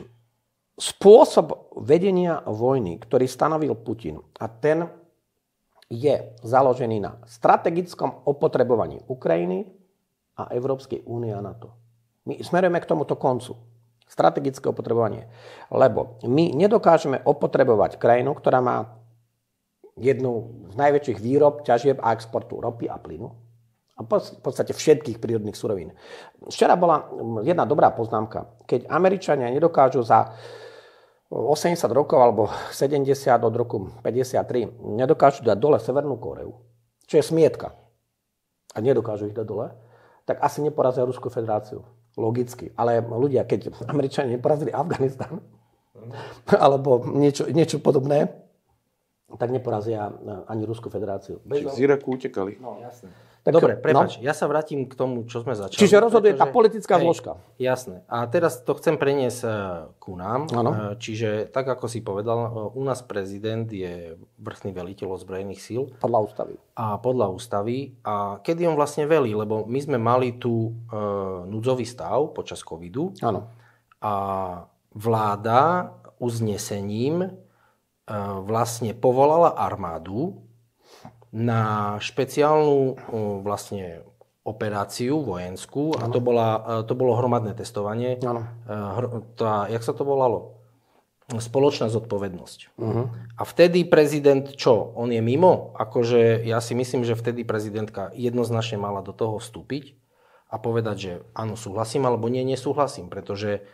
spôsob vedenia vojny, ktorý stanovil Putin, a ten je založený na strategickom opotrebovaní Ukrajiny a Európskej únie a NATO. My smerujeme k tomuto koncu. Strategické opotrebovanie. Lebo my nedokážeme opotrebovať krajinu, ktorá má jednu z najväčších výrob, ťažieb a exportu ropy a plynu. A v podstate všetkých prírodných surovín. Včera bola jedna dobrá poznámka. Keď Američania nedokážu za osemdesiat rokov alebo sedemdesiat od roku päťdesiattri nedokážu dať dole Severnú Kóreu, čo je smietka, a nedokážu ich dať dole, tak asi neporazia Ruskú federáciu. Logicky. Ale ľudia, keď Američania neporazili Afganistan alebo niečo, niečo podobné, tak neporazia ani Ruskú federáciu. Čiže z Iraku utekali. No, jasné. Tak, dobre, prepáč, no. Ja sa vrátim k tomu, čo sme začali. Čiže rozhoduje pretože, tá politická hej, zložka. Jasné. A teraz to chcem preniesť ku nám. Ano. Čiže, tak ako si povedal, u nás prezident je vrchný veliteľ ozbrojených síl. Podľa ústavy. A podľa ústavy. A kedy on vlastne velí? Lebo my sme mali tu e, núdzový stav počas covidu. Áno. A vláda uznesením e, vlastne povolala armádu na špeciálnu vlastne operáciu vojenskú a to, bola, to bolo hromadné testovanie. Áno. Tá, jak sa to volalo? Spoločná zodpovednosť. Uh-huh. A vtedy prezident čo? On je mimo? Akože ja si myslím, že vtedy prezidentka jednoznačne mala do toho vstúpiť a povedať, že áno, súhlasím, alebo nie, nesúhlasím, pretože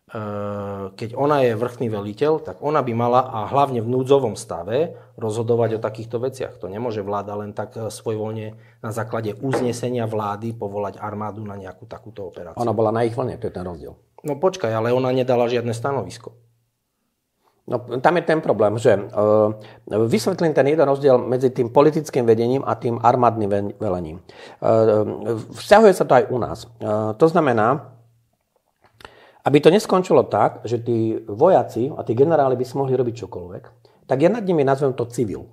keď ona je vrchný veliteľ, tak ona by mala a hlavne v núdzovom stave rozhodovať o takýchto veciach. To nemôže vláda len tak svojvoľne na základe uznesenia vlády povolať armádu na nejakú takúto operáciu. Ona bola na ich vlne, to je ten rozdiel. No počkaj, ale ona nedala žiadne stanovisko. No tam je ten problém, že uh, vysvetlím ten jeden rozdiel medzi tým politickým vedením a tým armádnym velením. Uh, vzťahuje sa to aj u nás. Uh, to znamená, aby to neskončilo tak, že tí vojaci a tí generáli by si mohli robiť čokoľvek, tak ja nad nimi nazvem to civil.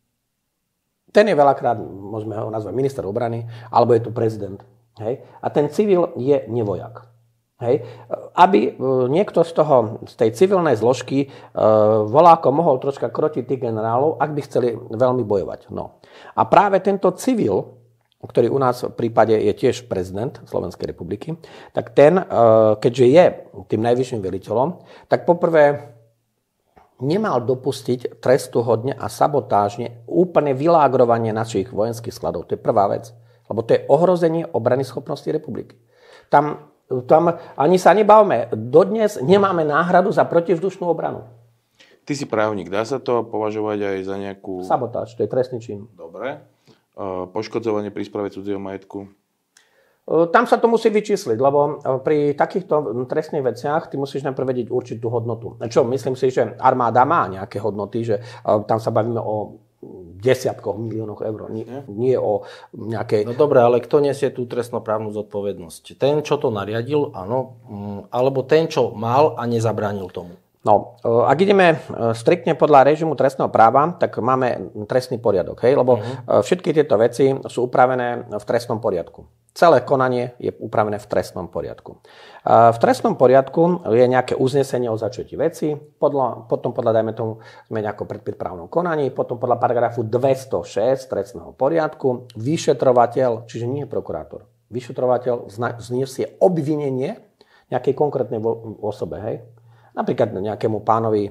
Ten je veľakrát, môžeme ho nazvať minister obrany, alebo je tu prezident. Hej? A ten civil je nevojak. Hej? Aby niekto z, toho, z tej civilnej zložky e, voláko mohol troška krotiť tých generálov, ak by chceli veľmi bojovať. No. A práve tento civil, ktorý u nás v prípade je tiež prezident Slovenskej republiky, tak ten, keďže je tým najvyšším veliteľom, tak poprvé nemal dopustiť trestuhodne a sabotážne úplne vylágrovanie našich vojenských skladov. To je prvá vec. Lebo to je ohrozenie obrany schopnosti republiky. Tam, tam ani sa nebavme. Dodnes nemáme náhradu za protivzdušnú obranu. Ty si právnik. Dá sa to považovať aj za nejakú... Sabotáž, to je trestný čin. Dobre. Poškodzovanie pri správe cudzieho majetku? Tam sa to musí vyčísliť, lebo pri takýchto trestných veciach ty musíš najprv vedieť určitú hodnotu. Čo, myslím si, že armáda má nejaké hodnoty, že tam sa bavíme o desiatkoch miliónoch eur, nie, nie o nejakej... No dobre, ale kto nesie tú trestnoprávnu zodpovednosť? Ten, čo to nariadil, áno, alebo ten, čo mal a nezabránil tomu? No, ak ideme striktne podľa režimu trestného práva, tak máme trestný poriadok, hej? Lebo uh-huh. všetky tieto veci sú upravené v trestnom poriadku. Celé konanie je upravené v trestnom poriadku. V trestnom poriadku je nejaké uznesenie o začatí veci, podľa, potom podľa, dajme tomu, sme nejako predprípravnom konaní, potom podľa paragrafu dvestošesť trestného poriadku, vyšetrovateľ, čiže nie prokurátor, vyšetrovateľ zniesie obvinenie nejakej konkrétnej osobe, hej? Napríklad nejakému pánovi,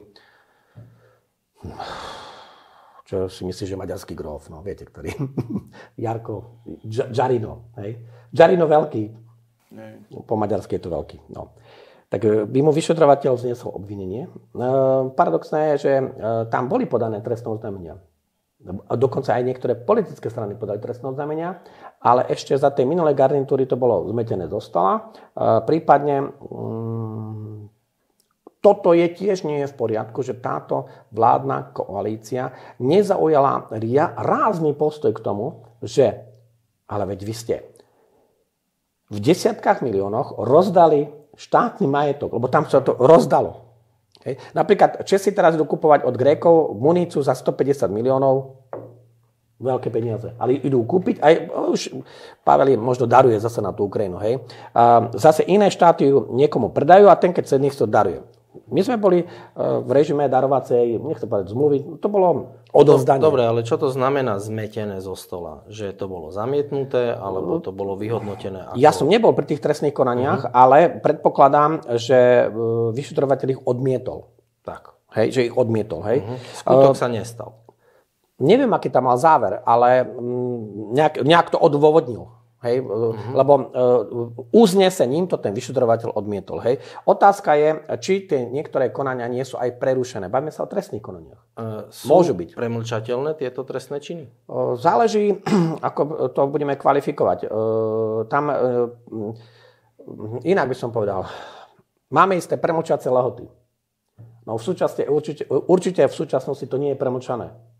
čo si myslíš, že maďarský gróf, no viete, ktorý, Jarko, Žarino, hej? Žarino veľký, ne. Po maďarsky je to veľký, no. Tak by mu vyšetrovateľ zniesol obvinenie. E, paradoxné je, že e, tam boli podané trestné oznámenia. Dokonca aj niektoré politické strany podali trestné oznámenia, ale ešte za tej minulej garnitúry to bolo zmetené zo stola. E, prípadne... Mm, Toto je tiež nie je v poriadku, že táto vládna koalícia nezaujala rázny postoj k tomu, že, ale veď vy ste v desiatkách miliónoch rozdali štátny majetok, lebo tam sa to rozdalo. Hej. Napríklad Česi teraz idú kupovať od Grékov muníciu za stopäťdesiat miliónov, veľké peniaze, ale idú kúpiť, aj už Pavel možno daruje zase na tú Ukrajinu, hej. A zase iné štáty ju niekomu predajú a ten, keď sa nech to daruje. My sme boli v režime darovacej, nechcem povedať zmluvy, to bolo odovzdanie. Dobre, ale čo to znamená zmetené zo stola? Že to bolo zamietnuté, alebo to bolo vyhodnotené? Ako... Ja som nebol pri tých trestných konaniach, uh-huh. ale predpokladám, že vyšetrovateľ ich odmietol. Tak. Hej, že ich odmietol. Hej. Uh-huh. Skutok uh, sa nestal. Neviem, aký tam mal záver, ale nejak, nejak to odôvodnil. Hej, uh-huh. Lebo uh, uznesením to ten vyšetrovateľ odmietol. Hej. Otázka je, či tie niektoré konania nie sú aj prerušené. Bavíme sa o trestných konaniach. Uh, sú Môžu byť. Premlčateľné tieto trestné činy? Uh, záleží, ako to budeme kvalifikovať. Uh, tam, uh, inak by som povedal, máme isté premlčacie lehoty. No v súčasne, určite, určite v súčasnosti to nie je premlčané.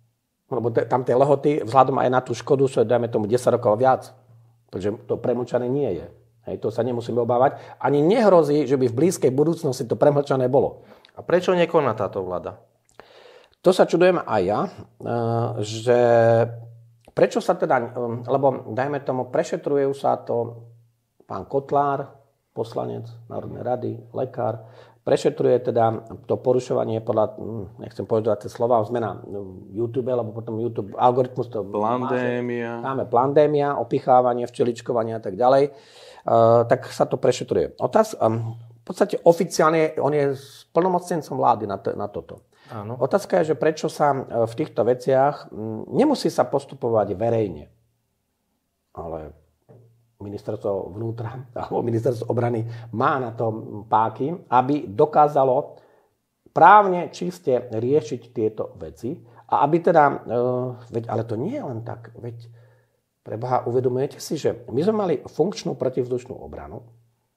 Lebo te, tam tie lehoty, vzhľadom aj na tú škodu, sú, dajme tomu desať rokov viac. Takže to premlčané nie je. Hej, to sa nemusíme obávať. Ani nehrozí, že by v blízkej budúcnosti to premlčané bolo. A prečo nekoná táto vláda? To sa čudujem aj ja, že prečo sa teda, lebo dajme tomu, prešetrujú sa to pán Kotlár, poslanec Národnej rady, lekár, prešetruje teda to porušovanie podľa, nechcem povedať tie slova, zmena YouTube, lebo potom YouTube algoritmus to Plandémia. Máme plandémia, opichávanie, včeličkovanie a tak ďalej. Uh, tak sa to prešetruje. Otáz, um, v podstate oficiálne on je plnomocnencom vlády na, t- na toto. Áno. Otázka je, že prečo sa v týchto veciach um, nemusí sa postupovať verejne. Ale ministerstvo vnútra alebo ministerstvo obrany má na to páky, aby dokázalo právne čiste riešiť tieto veci a aby teda, uh, veď, ale to nie je len tak, veď preboha, uvedomujete si, že my sme mali funkčnú protivzdušnú obranu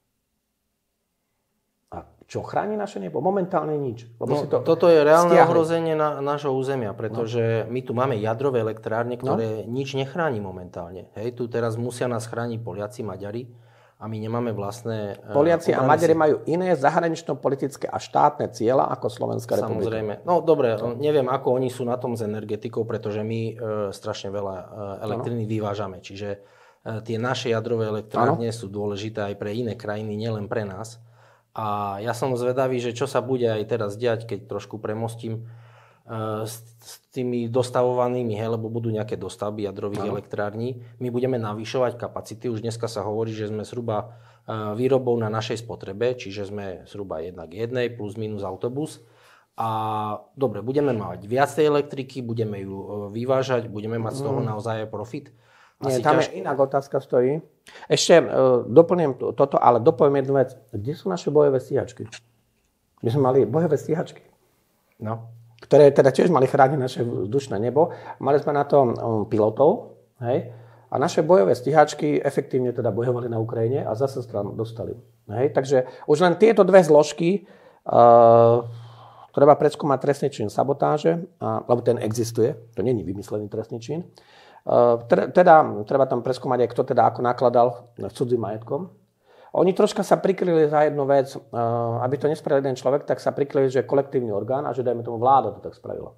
a čo chráni naše nebo? Momentálne nič. Lebo No, si to toto je reálne stiahli. ohrozenie na, nášho územia, pretože no. my tu máme jadrové elektrárne, ktoré no. nič nechráni momentálne. Hej, tu teraz musia nás chrániť Poliaci, Maďari a my nemáme vlastné... Poliaci a Maďari majú iné zahranično-politické a štátne cieľa ako Slovenská republika. Samozrejme. No dobre, neviem, ako oni sú na tom s energetikou, pretože my e, strašne veľa e, elektriny ano. vyvážame. Čiže e, tie naše jadrové elektrárne ano. sú dôležité aj pre iné krajiny, nielen pre nás. A ja som zvedavý, že čo sa bude aj teraz diať, keď trošku premostím e, s, s tými dostavovanými, hej, lebo budú nejaké dostavby jadrových ano. elektrární. My budeme navyšovať kapacity. Už dneska sa hovorí, že sme zhruba e, výrobou na našej spotrebe, čiže sme zhruba jedna k jednej plus minus autobus. A dobre, budeme mať viac tej elektriky, budeme ju vyvážať, budeme mať z toho naozaj profit. Nie, tam ťaž... je inak otázka stojí. Ešte uh, doplním toto, ale dopoviem jednu vec. Kde sú naše bojové stíhačky? My sme mali bojové stíhačky. No. Ktoré teda tiež mali chrániť naše vzdušné nebo. Mali sme na to um, pilotov. Hej? A naše bojové stíhačky efektívne teda bojovali na Ukrajine a zase stranu dostali. Hej? Takže už len tieto dve zložky uh, treba preskúmať trestný čin sabotáže, a, lebo ten existuje. To nie je vymyslený trestný čin. Teda treba tam preskúmať aj kto teda ako nakladal s cudzým majetkom. Oni troška sa prikryli za jednu vec, aby to nespravil jeden človek, tak sa prikryli, že kolektívny orgán a že dajme tomu vláda to tak spravila.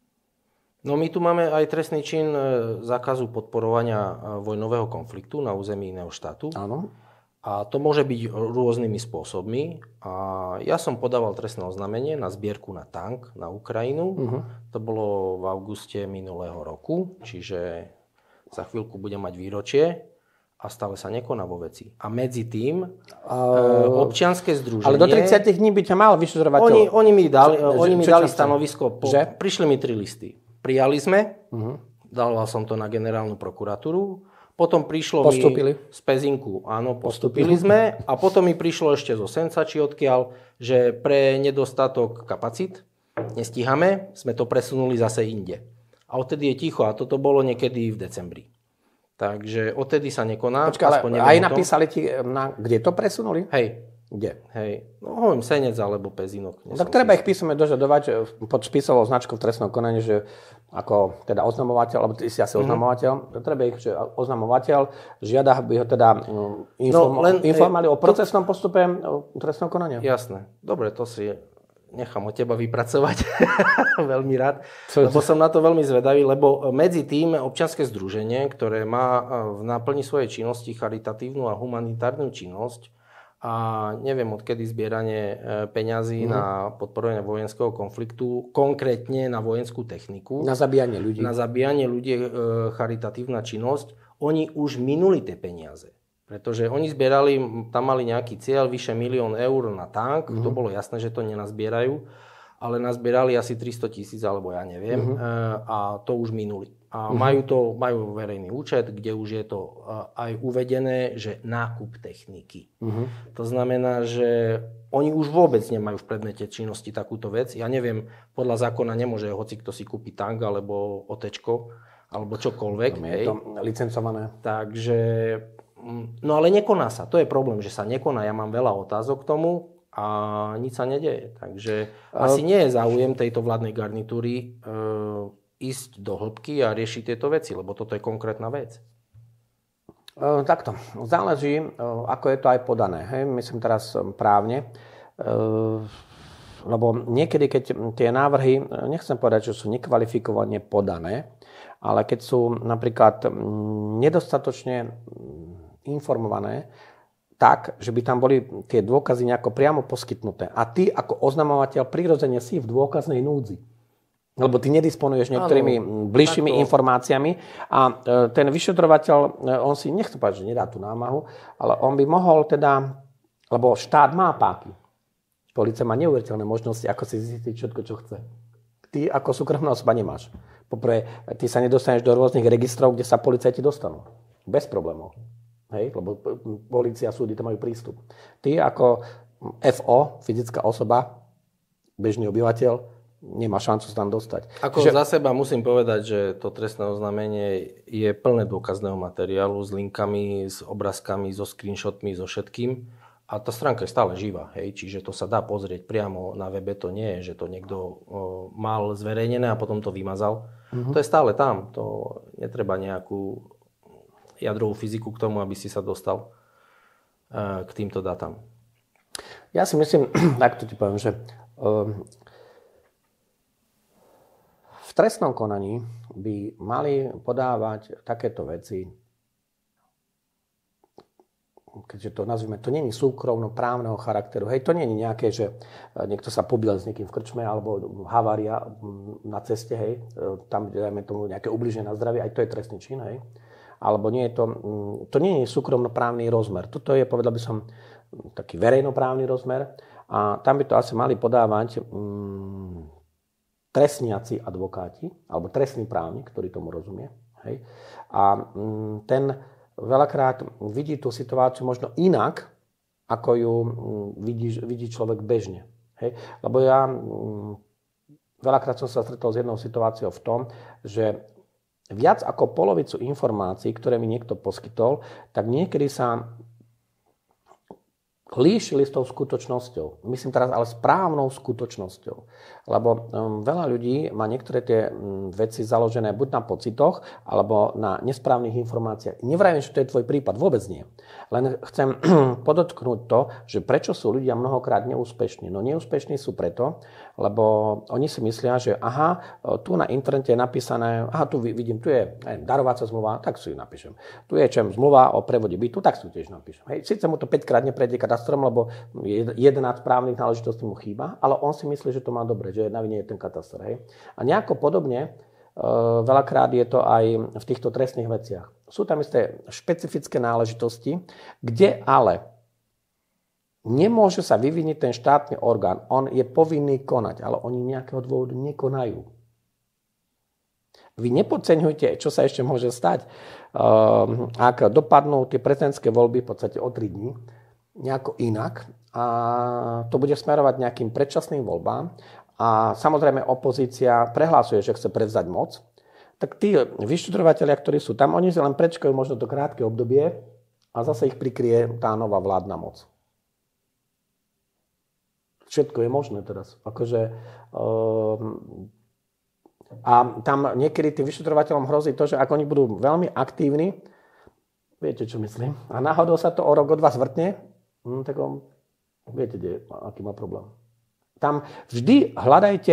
No my tu máme aj trestný čin zákazu podporovania vojnového konfliktu na území iného štátu. Áno. A to môže byť rôznymi spôsobmi. A ja som podával trestné oznámenie na zbierku na tank na Ukrajinu. Uh-huh. To bolo v auguste minulého roku, čiže za chvíľku budem mať výročie a stále sa nekoná vo veci. A medzi tým uh, občianske združenie... Ale do tridsať dní by ťa mal vyšetrovateľ. Oni, oni mi dali, čo, oni mi čo, dali čo stanovisko. Po, prišli mi tri listy. Prijali sme, uh-huh. dal som to na generálnu prokuratúru, potom prišlo postupili. mi z Pezinku, áno, postupili sme a potom mi prišlo ešte zo Senca, či odkiaľ, že pre nedostatok kapacít nestíhame, sme to presunuli zase inde. A odtedy je ticho a toto bolo niekedy v decembri. Takže odtedy sa nekoná. Počka, ale aj napísali ti, na, kde to presunuli? Hej. Kde? Hej. No hovorím Senec alebo Pezinok. No, tak treba ich písomne dožadovať pod spisovou značkou v trestnom konaní, že ako teda oznamovateľ, alebo ty si asi oznamovateľ, mm-hmm. treba ich, že oznamovateľ žiada, aby ho teda inform, no, len, informovali o procesnom postupe trestného konania. Jasné. Dobre, to si nechám od teba vypracovať. Veľmi rád. Lebo som na to veľmi zvedavý, lebo medzi tým občianske združenie, ktoré má v náplni svojej činnosti charitatívnu a humanitárnu činnosť, a neviem, odkedy zbieranie peňazí mm. na podporovanie vojenského konfliktu, konkrétne na vojenskú techniku. Na zabíjanie ľudí. Na zabíjanie ľudí, e, charitatívna činnosť. Oni už minuli tie peniaze. Pretože oni zbierali, tam mali nejaký cieľ, vyše milión eur na tank. Mm. To bolo jasné, že to nenazbierajú. Ale nazbierali asi tristo tisíc, alebo ja neviem. Mm. E, a to už minuli. A mm. majú, to, majú verejný účet, kde už je to aj uvedené, že nákup techniky. Mm. To znamená, že oni už vôbec nemajú v predmete činnosti takúto vec. Ja neviem, podľa zákona nemôže hoci kto si kúpi tank, alebo otečko, alebo čokoľvek. Tam je to licencované. Takže, no ale nekoná sa. To je problém, že sa nekoná. Ja mám veľa otázok k tomu a nič sa nedeje. Takže uh, asi nie je záujem tejto vládnej garnitúry uh, ísť do hĺbky a riešiť tieto veci, lebo toto je konkrétna vec. E, takto. Záleží, e, ako je to aj podané. Hej? Myslím teraz právne. E, lebo niekedy, keď tie návrhy, nechcem povedať, že sú nekvalifikovane podané, ale keď sú napríklad nedostatočne informované, tak, že by tam boli tie dôkazy nejako priamo poskytnuté. A ty ako oznamovateľ prirodzene si v dôkaznej núdzi. Lebo ty nedisponuješ niektorými ano, bližšími takto informáciami a ten vyšetrovateľ, on si, nechcem povedať, že nedá tú námahu, ale on by mohol teda, lebo štát má páky. Polícia má neuveriteľné možnosti, ako si zistiť všetko, čo chce. Ty ako súkromná osoba nemáš. Poprvé, ty sa nedostaneš do rôznych registrov, kde sa policajti dostanú. Bez problémov. Hej, lebo polícia a súdy tam majú prístup. Ty ako ef ó, fyzická osoba, bežný obyvateľ, nemá šancu sa tam dostať. Ako že... za seba musím povedať, že to trestné oznámenie je plné dôkazného materiálu s linkami, s obrázkami, so screenshotmi, so všetkým. A tá stránka je stále živá. Hej? Čiže to sa dá pozrieť priamo na webe. To nie je, že to niekto o, mal zverejnené a potom to vymazal. Mm-hmm. To je stále tam. To netreba nejakú jadrovú fyziku k tomu, aby si sa dostal uh, k týmto dátam. Ja si myslím, tak to ti poviem, že um, v trestnom konaní by mali podávať takéto veci, keďže to nazvime, to nie je súkromno-právneho charakteru. Hej, to nie je nejaké, že niekto sa pobil s niekým v krčme alebo havária na ceste, hej, tam, dajme tomu nejaké ubliženie na zdravie, aj to je trestný čin, hej. Alebo nie je to, to nie je súkromnoprávny rozmer. Toto je, povedal by som, taký verejnoprávny rozmer a tam by to asi mali podávať um, trestniaci advokáti alebo trestný právnik, ktorý tomu rozumie. Hej. A um, ten veľakrát vidí tú situáciu možno inak, ako ju um, vidí, vidí človek bežne. Hej. Lebo ja um, veľakrát som sa stretol s jednou situáciou v tom, že viac ako polovicu informácií, ktoré mi niekto poskytol, tak niekedy sa líšili s tou skutočnosťou. Myslím teraz ale správnou skutočnosťou. Lebo um, veľa ľudí má niektoré tie um, veci založené buď na pocitoch, alebo na nesprávnych informáciách. Nevrajím, že to je tvoj prípad, vôbec nie. Len chcem podotknúť to, že prečo sú ľudia mnohokrát neúspešní. No neúspešní sú preto, lebo oni si myslia, že aha, tu na internete je napísané, aha, tu vidím, tu je aj darovacia zmluva, tak si ju napíšem. Tu je čem zmluva o prevode bytu, tak si ju tiež napíšem. Hej, síce mu to päťkrát neprejde katastrom, lebo jedenásť právnych náležitostí mu chýba, ale on si myslí, že to má dobre, že na vine je ten katastor. Hej. A nejako podobne, e, veľakrát je to aj v týchto trestných veciach. Sú tam isté špecifické náležitosti, kde ale nemôže sa vyviniť ten štátny orgán. On je povinný konať, ale oni nejakého dôvodu nekonajú. Vy nepodceňujte, čo sa ešte môže stať, ak dopadnú tie prezidentské voľby v podstate o tri dní nejako inak a to bude smerovať nejakým predčasným voľbám a samozrejme opozícia prehlásuje, že chce prevzať moc, tak tí vyšetrovatelia, ktorí sú tam, oni si len prečkajú možno to krátke obdobie a zase ich prikrie tá nová vládna moc. Všetko je možné teraz. Akože, um, a tam niekedy tým vyšetrovateľom hrozí to, že ak oni budú veľmi aktívni, viete, čo myslím, a náhodou sa to o rok, o dva zvrtne, hm, tak on, viete, kde, aký má problém. Tam vždy hľadajte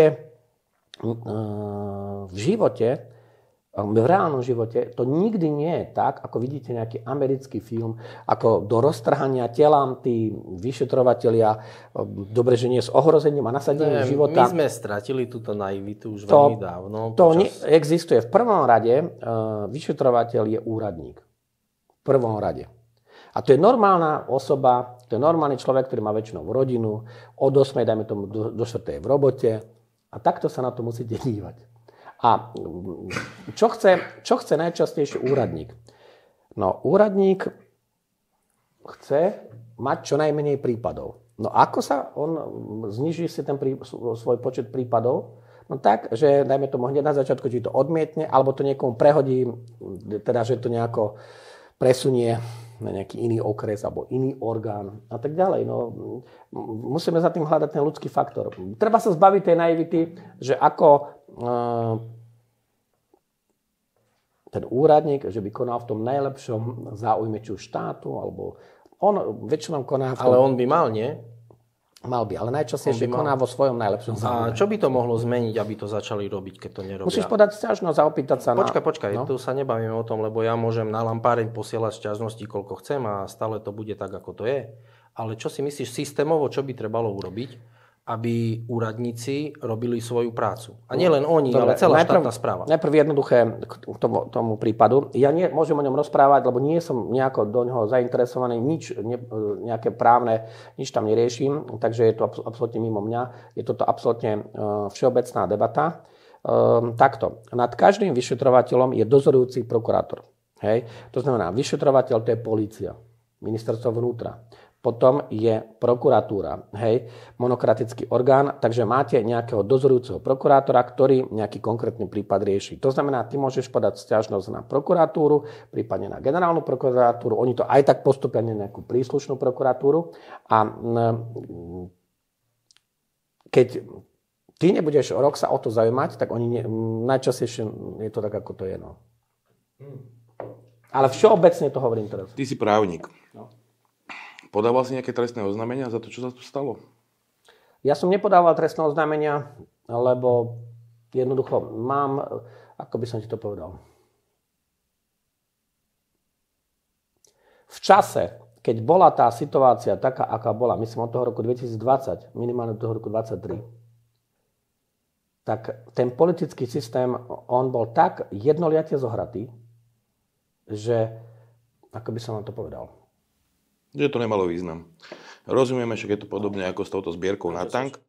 uh, v živote, v reálnom živote, to nikdy nie je tak, ako vidíte nejaký americký film, ako do roztrhania telám tí vyšetrovatelia, dobre, že nie s ohrozením a nasadením života. My sme stratili túto naivitu už to, veľmi dávno. To počas... existuje. V prvom rade vyšetrovateľ je úradník. V prvom rade. A to je normálna osoba, to je normálny človek, ktorý má väčšinou rodinu, od ôsmej, dajme tomu, do, do štvrtej v robote a takto sa na to musíte dívať. A čo chce, čo chce najčastejšie úradník? No, úradník chce mať čo najmenej prípadov. No ako sa on zniží si ten prí, svoj počet prípadov? No tak, že dajme tomu hneď na začiatku, či to odmietne, alebo to niekomu prehodí, teda, že to nejako presunie na nejaký iný okres alebo iný orgán a tak ďalej. No, musíme za tým hľadať ten ľudský faktor. Treba sa zbaviť tej naivity, že ako ten úradník, že by konal v tom najlepšom záujme či už štátu, alebo on väčšinou koná v tom... Ale on by mal, nie? Mal by, ale najčastejšie koná vo svojom najlepšom záujme. A čo by to mohlo zmeniť, aby to začali robiť, keď to nerobia? Musíš podať sťažnosť a opýtať sa počkaj, na... Počkaj, počkaj, no? Tu sa nebavíme o tom, lebo ja môžem na lampáreň posielať sťažnosti, koľko chcem a stále to bude tak, ako to je. Ale čo si myslíš systémovo, čo by trebalo urobiť, aby úradníci robili svoju prácu? A nie len oni, Dobre, ale celá najprv, štátna správa. Najprv jednoduché k tomu, tomu prípadu. Ja nie, môžem o ňom rozprávať, lebo nie som nejako do ňoho zainteresovaný, nič, ne, nejaké právne, nič tam neriešim, takže je to absolútne mimo mňa. Je toto absolútne uh, všeobecná debata. Uh, takto, nad každým vyšetrovateľom je dozorujúci prokurátor. Hej? To znamená, vyšetrovateľ to je polícia, ministerstvo vnútra. Potom je prokuratúra, hej, monokratický orgán, takže máte nejakého dozorujúceho prokurátora, ktorý nejaký konkrétny prípad rieši. To znamená, ty môžeš podať sťažnosť na prokuratúru, prípadne na generálnu prokuratúru, oni to aj tak postupia na nejakú príslušnú prokuratúru a keď ty nebudeš rok sa o to zaujímať, tak oni ne, najčastejšie je to tak, ako to je. No. Ale všeobecne to hovorím teraz. Ty si právnik. No. Podával si nejaké trestné oznámenia za to, čo sa tu stalo? Ja som nepodával trestné oznámenia, lebo jednoducho mám, ako by som ti to povedal. V čase, keď bola tá situácia taká, aká bola, myslím od toho roku dvetisícdvadsať, minimálne od toho roku dvadsaťtri, tak ten politický systém, on bol tak jednoliate zohratý, že, ako by som vám to povedal, že to nemalo význam. Rozumieme, že je to podobne ako s touto zbierkou na tank.